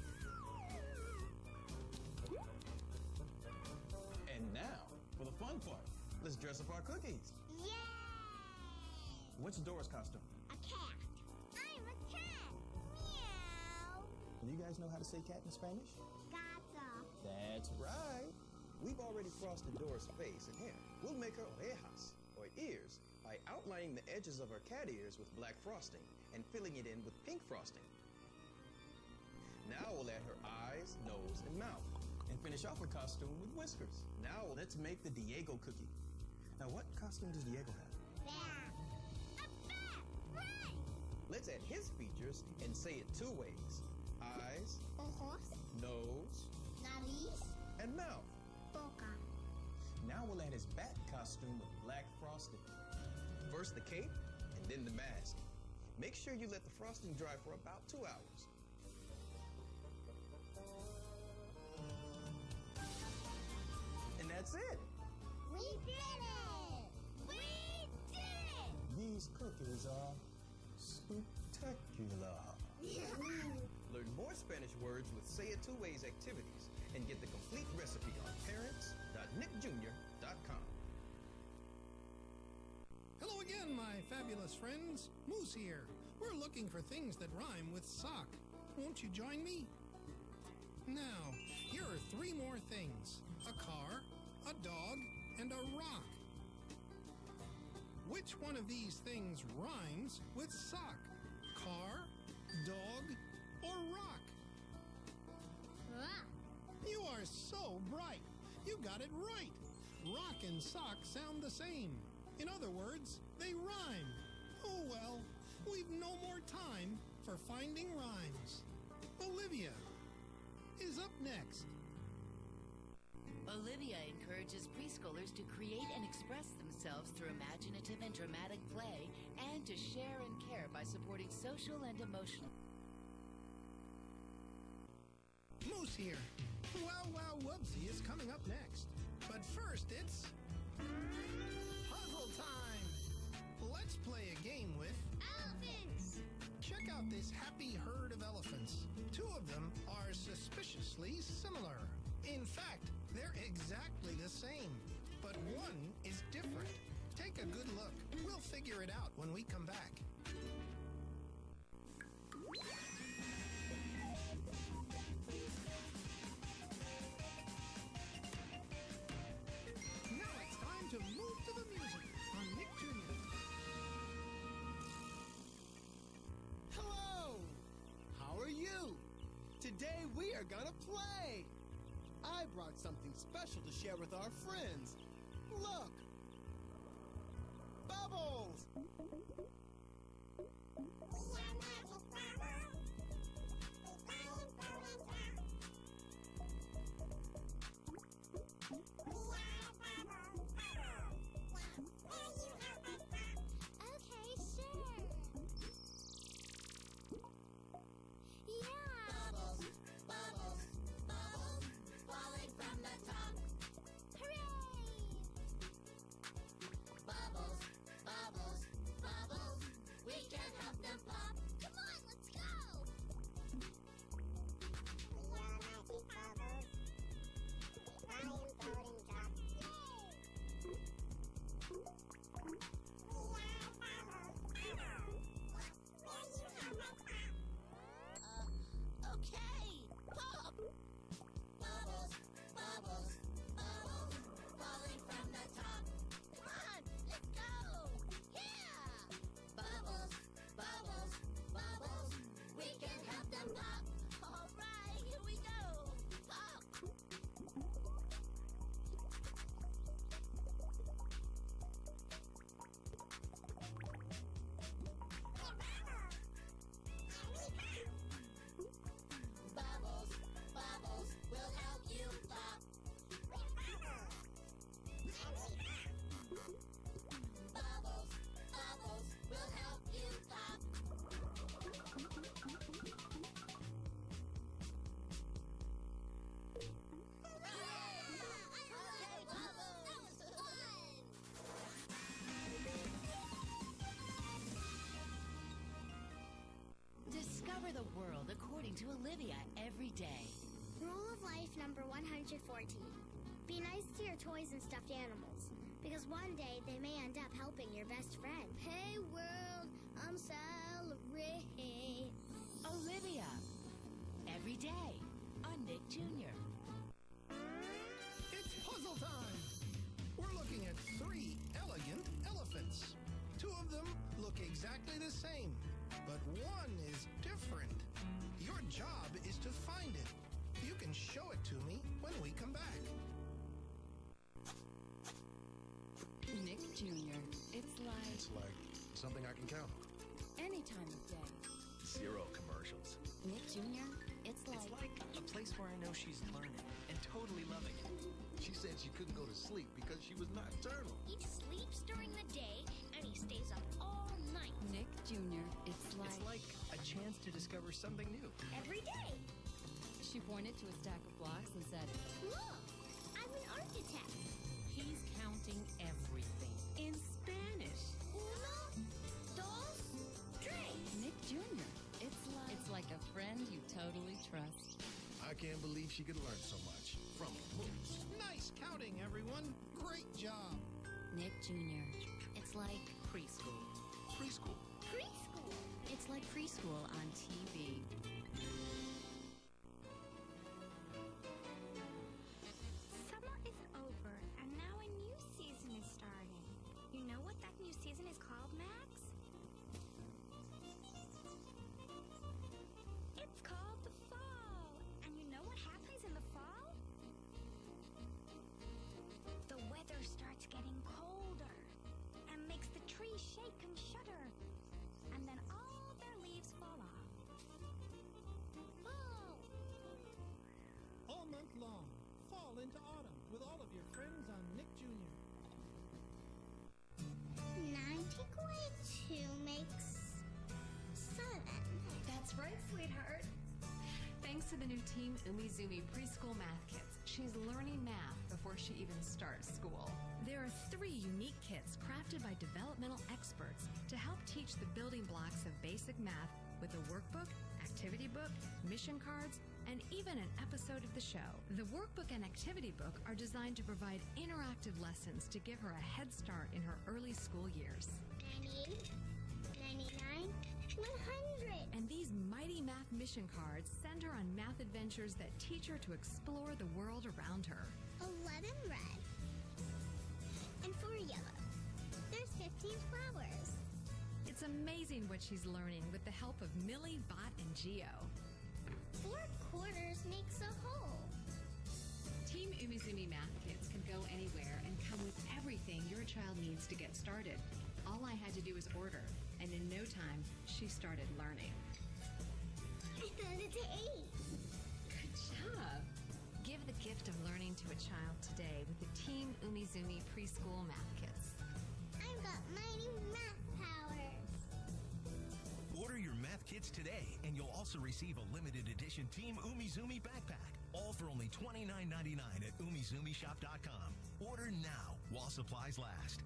S5: And now, for the fun part, let's dress up our cookies.
S3: Yay!
S5: What's Dora's costume?
S3: A cat. I'm a cat. Meow.
S5: Do you guys know how to say cat in Spanish?
S3: Gato.
S5: That's right. We've already frosted Dora's face and hair. We'll make her orejas, or ears, by outlining the edges of her cat ears with black frosting and filling it in with pink frosting. Now we'll add her eyes, nose, and mouth, and finish off her costume with whiskers. Now let's make the Diego cookie. Now what costume does Diego have?
S3: Bat. A bat! Right!
S14: Let's add his features and say it two ways. Eyes,
S3: Ojos.
S14: nose,
S3: Nariz.
S14: and mouth.
S3: Boca.
S5: Now we'll add his bat costume with black frosting.
S14: First the cape, and then the mask. Make sure you let the frosting dry for about two hours.
S5: And that's it.
S3: We did it! We did it!
S5: These cookies are spectacular.
S14: Learn more Spanish words with Say It Two Ways activities and get the complete recipe on parents dot nick junior dot com.
S11: Hello again, my fabulous friends. Moose here. We're looking for things that rhyme with sock. Won't you join me? Now, here are three more things. A car, a dog, and a rock. Which one of these things rhymes with sock? Car, dog, or rock?
S3: Rock.
S11: You are so bright. You got it right. Rock and sock sound the same. In other words, they rhyme. Oh well, we've no more time for finding rhymes. Olivia is up next.
S8: Olivia encourages preschoolers to create and express themselves through imaginative and dramatic play and to share and care by supporting social and emotional.
S11: Moose here. Wow Wow Wubsy is coming up next. But first it's puzzle time. Let's play a game with
S3: Elephants.
S11: Check out this happy herd of elephants. Two of them are suspiciously similar. In fact, they're exactly the same, but one is different. Take a good look. We'll figure it out when we come back. Now it's time to move to the music on Nick Junior
S16: Hello! How are you? Today we are gonna play! I brought something special to share with our friends. Look! Bubbles!
S3: Okay, sure. Yeah. Bubbles, bubbles, bubbles, falling from the top. Hooray! Bubbles, bubbles, bubbles, we can help them pop. Come on, let's go. We are magic bubbles. Flying, floating, drop. Yay! Uh, okay, pop! Bubbles, bubbles, bubbles, falling from the top. Come on, let's go! Yeah! Bubbles, bubbles, bubbles, we can help them pop. All right, here we go. Pop! Bubbles, bubbles, will help you pop. Bubbles, bubbles, will help you pop. Hooray! Bubbles! That was fun!
S8: Discover the world according to Olivia every day.
S2: Rule of life number one hundred fourteen. Be nice to your toys and stuffed animals, because one day they may end up helping your best friend. Hey world, I'm celebrating.
S8: Olivia, every day on Nick Junior
S1: It's puzzle time! We're looking at three elegant elephants. Two of them look exactly the same, but one is different. Your job is to find it. You can show it to me when we come back.
S18: Nick Junior It's like
S19: It's like something I can count on.
S18: any time of day.
S13: Zero commercials.
S18: Nick Junior It's like,
S13: It's like a place where I know she's learning and totally loving it.
S19: She said she couldn't go to sleep because she was nocturnal.
S9: He sleeps during the day and he stays up all night.
S18: Nick Junior It's like,
S13: It's like a chance to discover something new.
S9: Every day.
S18: she pointed to a stack of blocks and said,
S2: Look, I'm an architect.
S8: He's counting everything in Spanish.
S2: Uno, dos, tres.
S18: Nick Junior It's like, it's like a friend you totally trust.
S19: I can't believe she could learn so much from a moose.
S1: Nice counting, everyone. Great job.
S18: Nick Junior It's like preschool.
S19: Preschool.
S2: Preschool.
S18: It's like preschool on T V.
S3: Summer is over, and now a new season is starting. You know what that new season is called, Max? It's called the fall. And you know what happens in the fall? The weather starts getting colder and makes the trees shake and shudder. And then all their leaves fall off. Fall!
S12: All month long, fall into autumn with all of your friends on Nick Junior
S2: Nine take away two makes seven.
S21: That's right, sweetheart. Thanks to the new Team Umizoomi preschool math kits, she's learning math before she even starts school.
S20: There are three unique kits crafted by developmental experts to help teach the building blocks of basic math with a workbook, activity book, mission cards, and even an episode of the show. The workbook and activity book are designed to provide interactive lessons to give her a head start in her early school years.
S2: ninety-eight, ninety-nine, one hundred.
S20: And these mighty math mission cards send her on math adventures that teach her to explore the world around her.
S2: eleven red. And four yellow. There's fifteen flowers.
S20: It's amazing what she's learning with the help of Millie, Bot, and Geo.
S2: Four quarters makes a whole.
S21: Team Umizoomi math kits can go anywhere and come with everything your child needs to get started. All I had to do was order, and in no time, she started learning.
S3: I found it to eight.
S21: Good job. Give the gift of learning to a child today with the Team Umizoomi preschool math kits.
S3: I've got mighty math powers.
S17: Order your math kits today, and you'll also receive a limited edition Team Umizoomi backpack. All for only twenty-nine ninety-nine at umizoomi shop dot com. Order now while supplies last.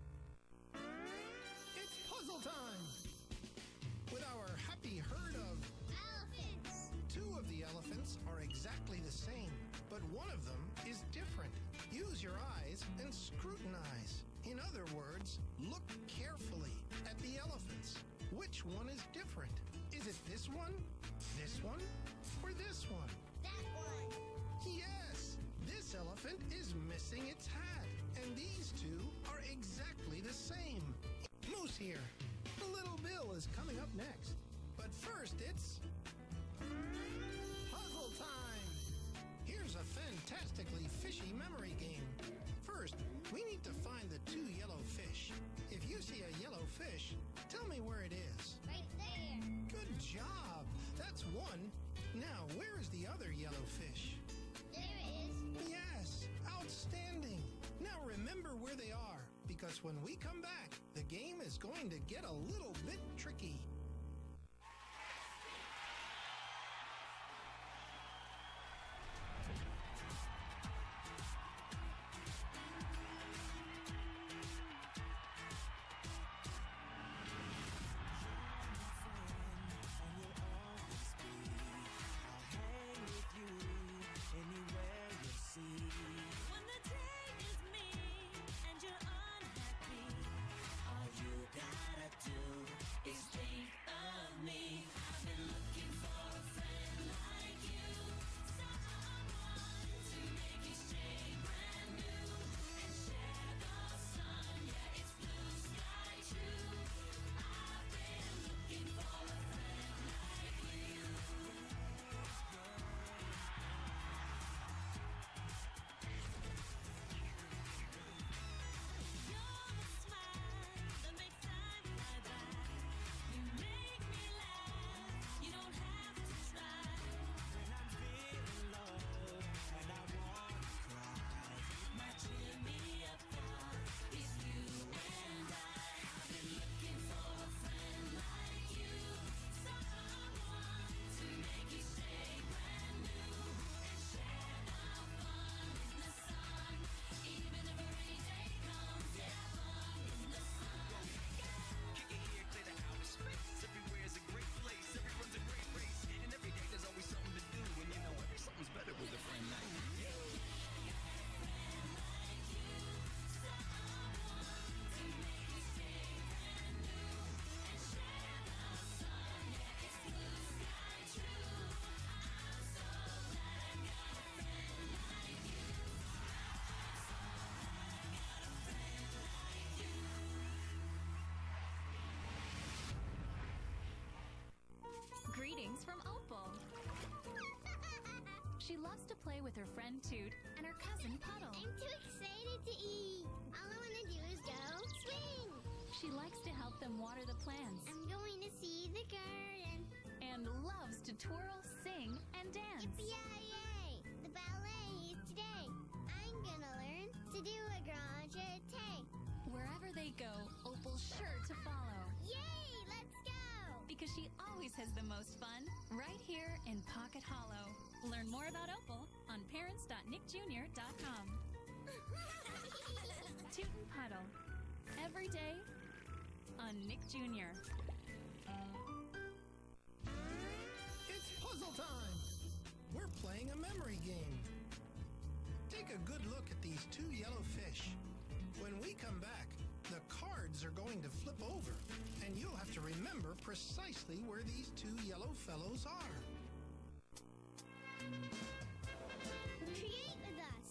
S11: It's puzzle time! With our happy herd of
S3: elephants.
S11: Two of the elephants are exactly the same, but one of them is different. Use your eyes and scrutinize. In other words, look carefully at the elephants. Which one is different? Is it this one, this one, or this one?
S3: That one.
S11: Yes! This elephant is missing its hat, and these two are exactly the same. Moose here. Little Bill is coming up next. But first, it's puzzle time! Here's a fantastically fishy memory game. First, we need to find the two yellow fish. If you see a yellow fish, tell me where it is.
S3: Right there.
S11: Good job! That's one. Now, where is the other yellow fish?
S3: There it is.
S11: Yes! Outstanding! Now remember where they are, because when we come back, the game is going to get a little bit tricky.
S7: When the day is mean and you're unhappy, all you gotta do is think of me. I've been looking for a friend like you, someone to make each day brand new and share the sun. Yeah, it's blue sky too. I've been looking for a friend like you. You're the smile that makes time fly by. You make me laugh. You don't have to try. When I'm feeling low and I wanna cry, my cheer me up thought is you and I. I've been looking for a friend like you, someone to make each day brand new and share the fun in the sun. Even if a rainy day comes, yeah, fun in the sun.
S13: Kick it here, clear the outer space. Everywhere is a great place. Everyone's a great race. And every day there's always something to do. And you know what? Something's better with a friend like you.
S18: Greetings from Opal. She loves to play with her friend Toot and her cousin Puddle.
S3: I'm too excited to eat. All I want to do is go swing.
S18: She likes to help them water the plants
S3: I'm going to see the garden.
S18: and loves to twirl, sing, and dance.
S3: Yippee-yay! The ballet is today. I'm gonna learn to do a grand jeté.
S18: Wherever they go, Opal's sure to follow
S3: Yay! Let's go!
S18: because she always has the most fun right here in Pocket Hollow. Learn more about Opal on parents dot nick junior dot com. Toot and Puddle. Every day on Nick Junior
S11: It's puzzle time! We're playing a memory game. Take a good look at these two yellow fish. When we come back, the cards are going to flip over, and you'll have to remember precisely where these two yellow fellows are.
S3: Create with us.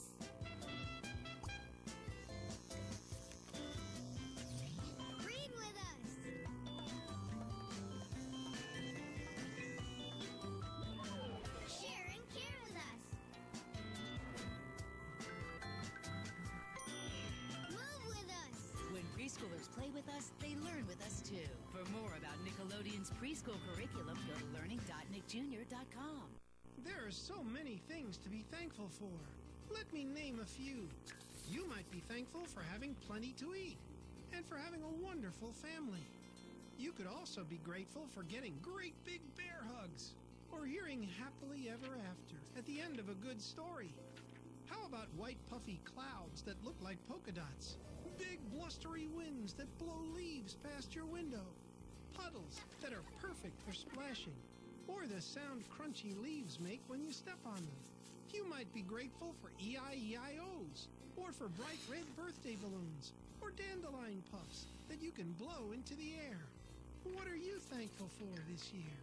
S3: Read with us. Share and care with us. Move with us.
S4: When preschoolers play with
S8: with us, they learn with us too. For more about Nickelodeon's preschool curriculum, go to learning dot nick junior dot com.
S12: There are so many things to be thankful for. Let me name a few. You might be thankful for having plenty to eat and for having a wonderful family. You could also be grateful for getting great big bear hugs or hearing happily ever after at the end of a good story. How about white puffy clouds that look like polka dots? Big blustery winds that blow leaves past your window? Puddles that are perfect for splashing? Or the sound crunchy leaves make when you step on them? You might be grateful for E I E I Os, or for bright red birthday balloons, or dandelion puffs that you can blow into the air. What are you thankful for this year?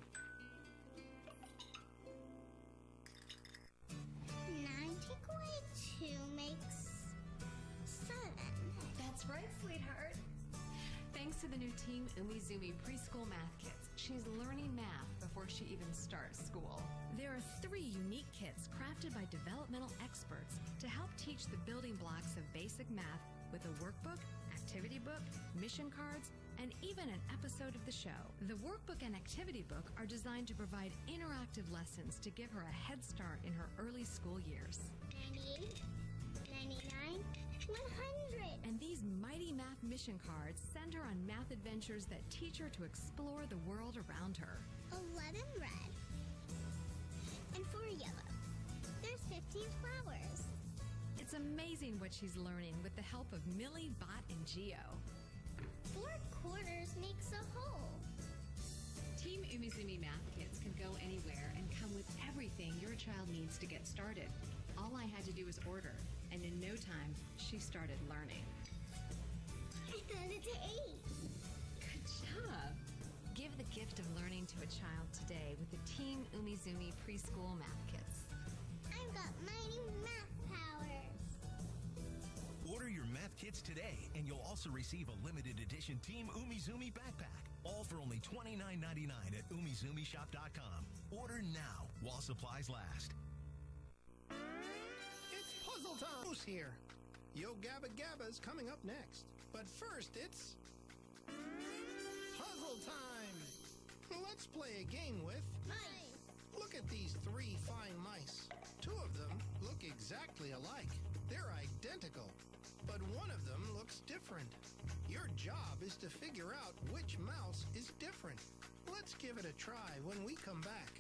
S3: Nine take away two makes seven.
S20: That's right, sweetheart. Thanks to the new Team Umizoomi preschool math kits, she's learning math before she even starts school. There are three unique kits crafted by developmental experts to help teach the building blocks of basic math with a workbook, activity book, mission cards, and even an episode of the show. The workbook and activity book are designed to provide interactive lessons to give her a head start in her early school years.
S3: ninety-eight, ninety-nine, one hundred.
S20: And these mighty math mission cards send her on math adventures that teach her to explore the world around her.
S3: eleven red. And four yellow. There's fifteen flowers.
S20: It's amazing what she's learning with the help of Millie, Bot, and Geo.
S3: Four quarters makes a whole.
S21: Team Umizoomi math kits can go anywhere and come with everything your child needs to get started. All I had to do was order, and in no time, she started learning.
S3: I found it to eight.
S20: Good job. Give the gift of learning to a child today with the Team Umizoomi preschool math kits.
S3: I've got mighty math powers.
S17: Order your math kits today, and you'll also receive a limited edition Team Umizoomi backpack. All for only twenty-nine ninety-nine at umizoomi shop dot com. Order now while supplies last.
S12: It's puzzle time! Who's here? Yo Gabba Gabba's coming up next. But first, it's puzzle time! Let's play a game with
S3: Mice.
S12: Look at these three fine mice. Two of them look exactly alike. They're identical. But one of them looks different. Your job is to figure out which mouse is different. Let's give it a try when we come back.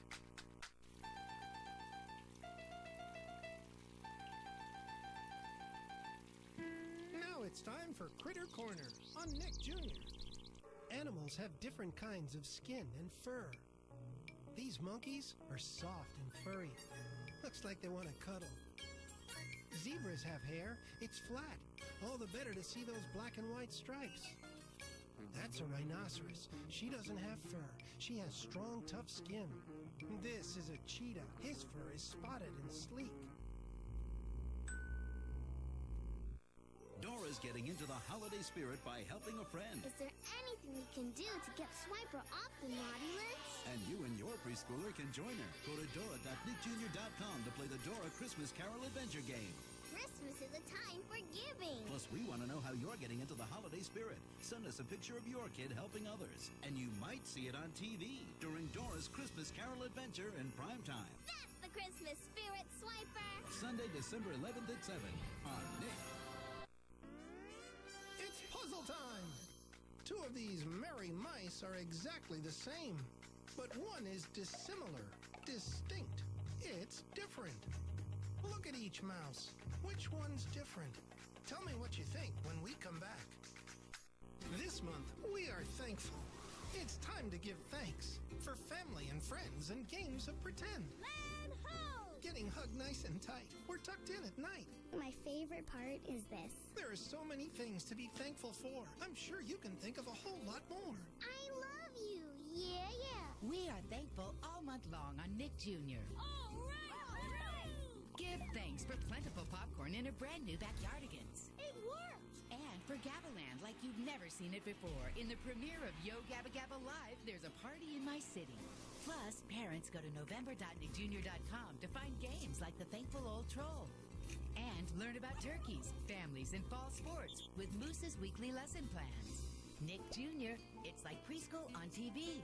S12: Now it's time for Critter Corner on Nick Junior Animals have different kinds of skin and fur. These monkeys are soft and furry. Looks like they want to cuddle. Zebras have hair. It's flat. All the better to see those black and white stripes. That's a rhinoceros. She doesn't have fur. She has strong, tough skin. This is a cheetah. His fur is spotted and sleek.
S4: Dora's getting into the holiday spirit by helping a friend.
S3: Is there anything we can do to get Swiper off the naughty list?
S4: And you and your preschooler can join her. Go to dora dot nick junior dot com to play the Dora Christmas Carol Adventure game.
S3: Christmas is a time for giving.
S4: Plus, we want to know how you're getting into the holiday spirit. Send us a picture of your kid helping others. And you might see it on T V during Dora's Christmas Carol Adventure in prime time.
S3: That's the Christmas spirit, Swiper.
S4: Sunday, December eleventh at seven on Nick.
S12: It's puzzle time! Two of these merry mice are exactly the same, but one is dissimilar, distinct. It's different. Look at each mouse. Which one's different? Tell me what you think when we come back. This month, we are thankful. It's time to give thanks for family and friends and games of pretend.
S3: Land ho!
S12: Getting hugged nice and tight. We're tucked in at night.
S3: My favorite part is this.
S12: There are so many things to be thankful for. I'm sure you can think of a whole lot more.
S3: I love you. Yeah, yeah.
S8: We are thankful all month long on Nick Junior
S3: All right, all right.
S8: Give thanks for plentiful popcorn in a brand new Backyardigans.
S3: It worked.
S8: And for Gabaland like you've never seen it before. In the premiere of Yo Gabba Gabba Live, there's a party in my city. Plus, parents go to november dot nick junior dot com to find games like The Thankful Old Troll. And learn about turkeys, families, and fall sports with Moose's weekly lesson plans.
S10: Nick Junior It's like preschool on T V.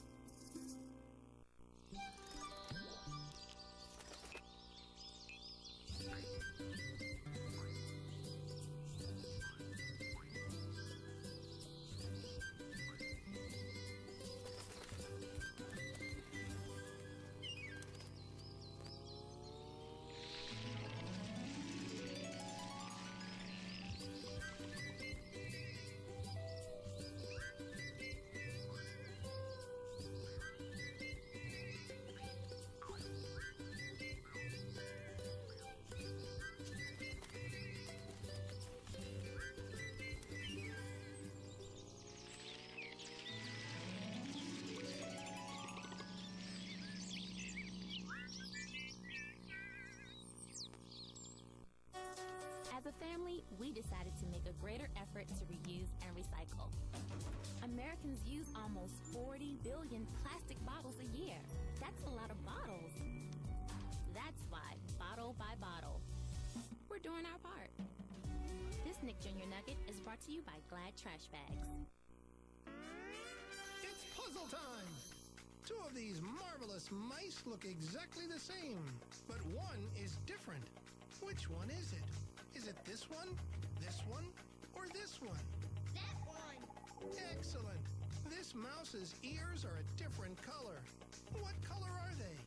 S22: As a family, we decided to make a greater effort to reuse and recycle. Americans use almost forty billion plastic bottles a year. That's a lot of bottles. That's why, bottle by bottle, we're doing our part. This Nick Junior Nugget is brought to you by Glad Trash Bags.
S1: It's puzzle time! Two of these marvelous mice look exactly the same, but one is different. Which one is it? Is it this one, this one, or this one?
S3: That one!
S1: Excellent! This mouse's ears are a different color. What color are they?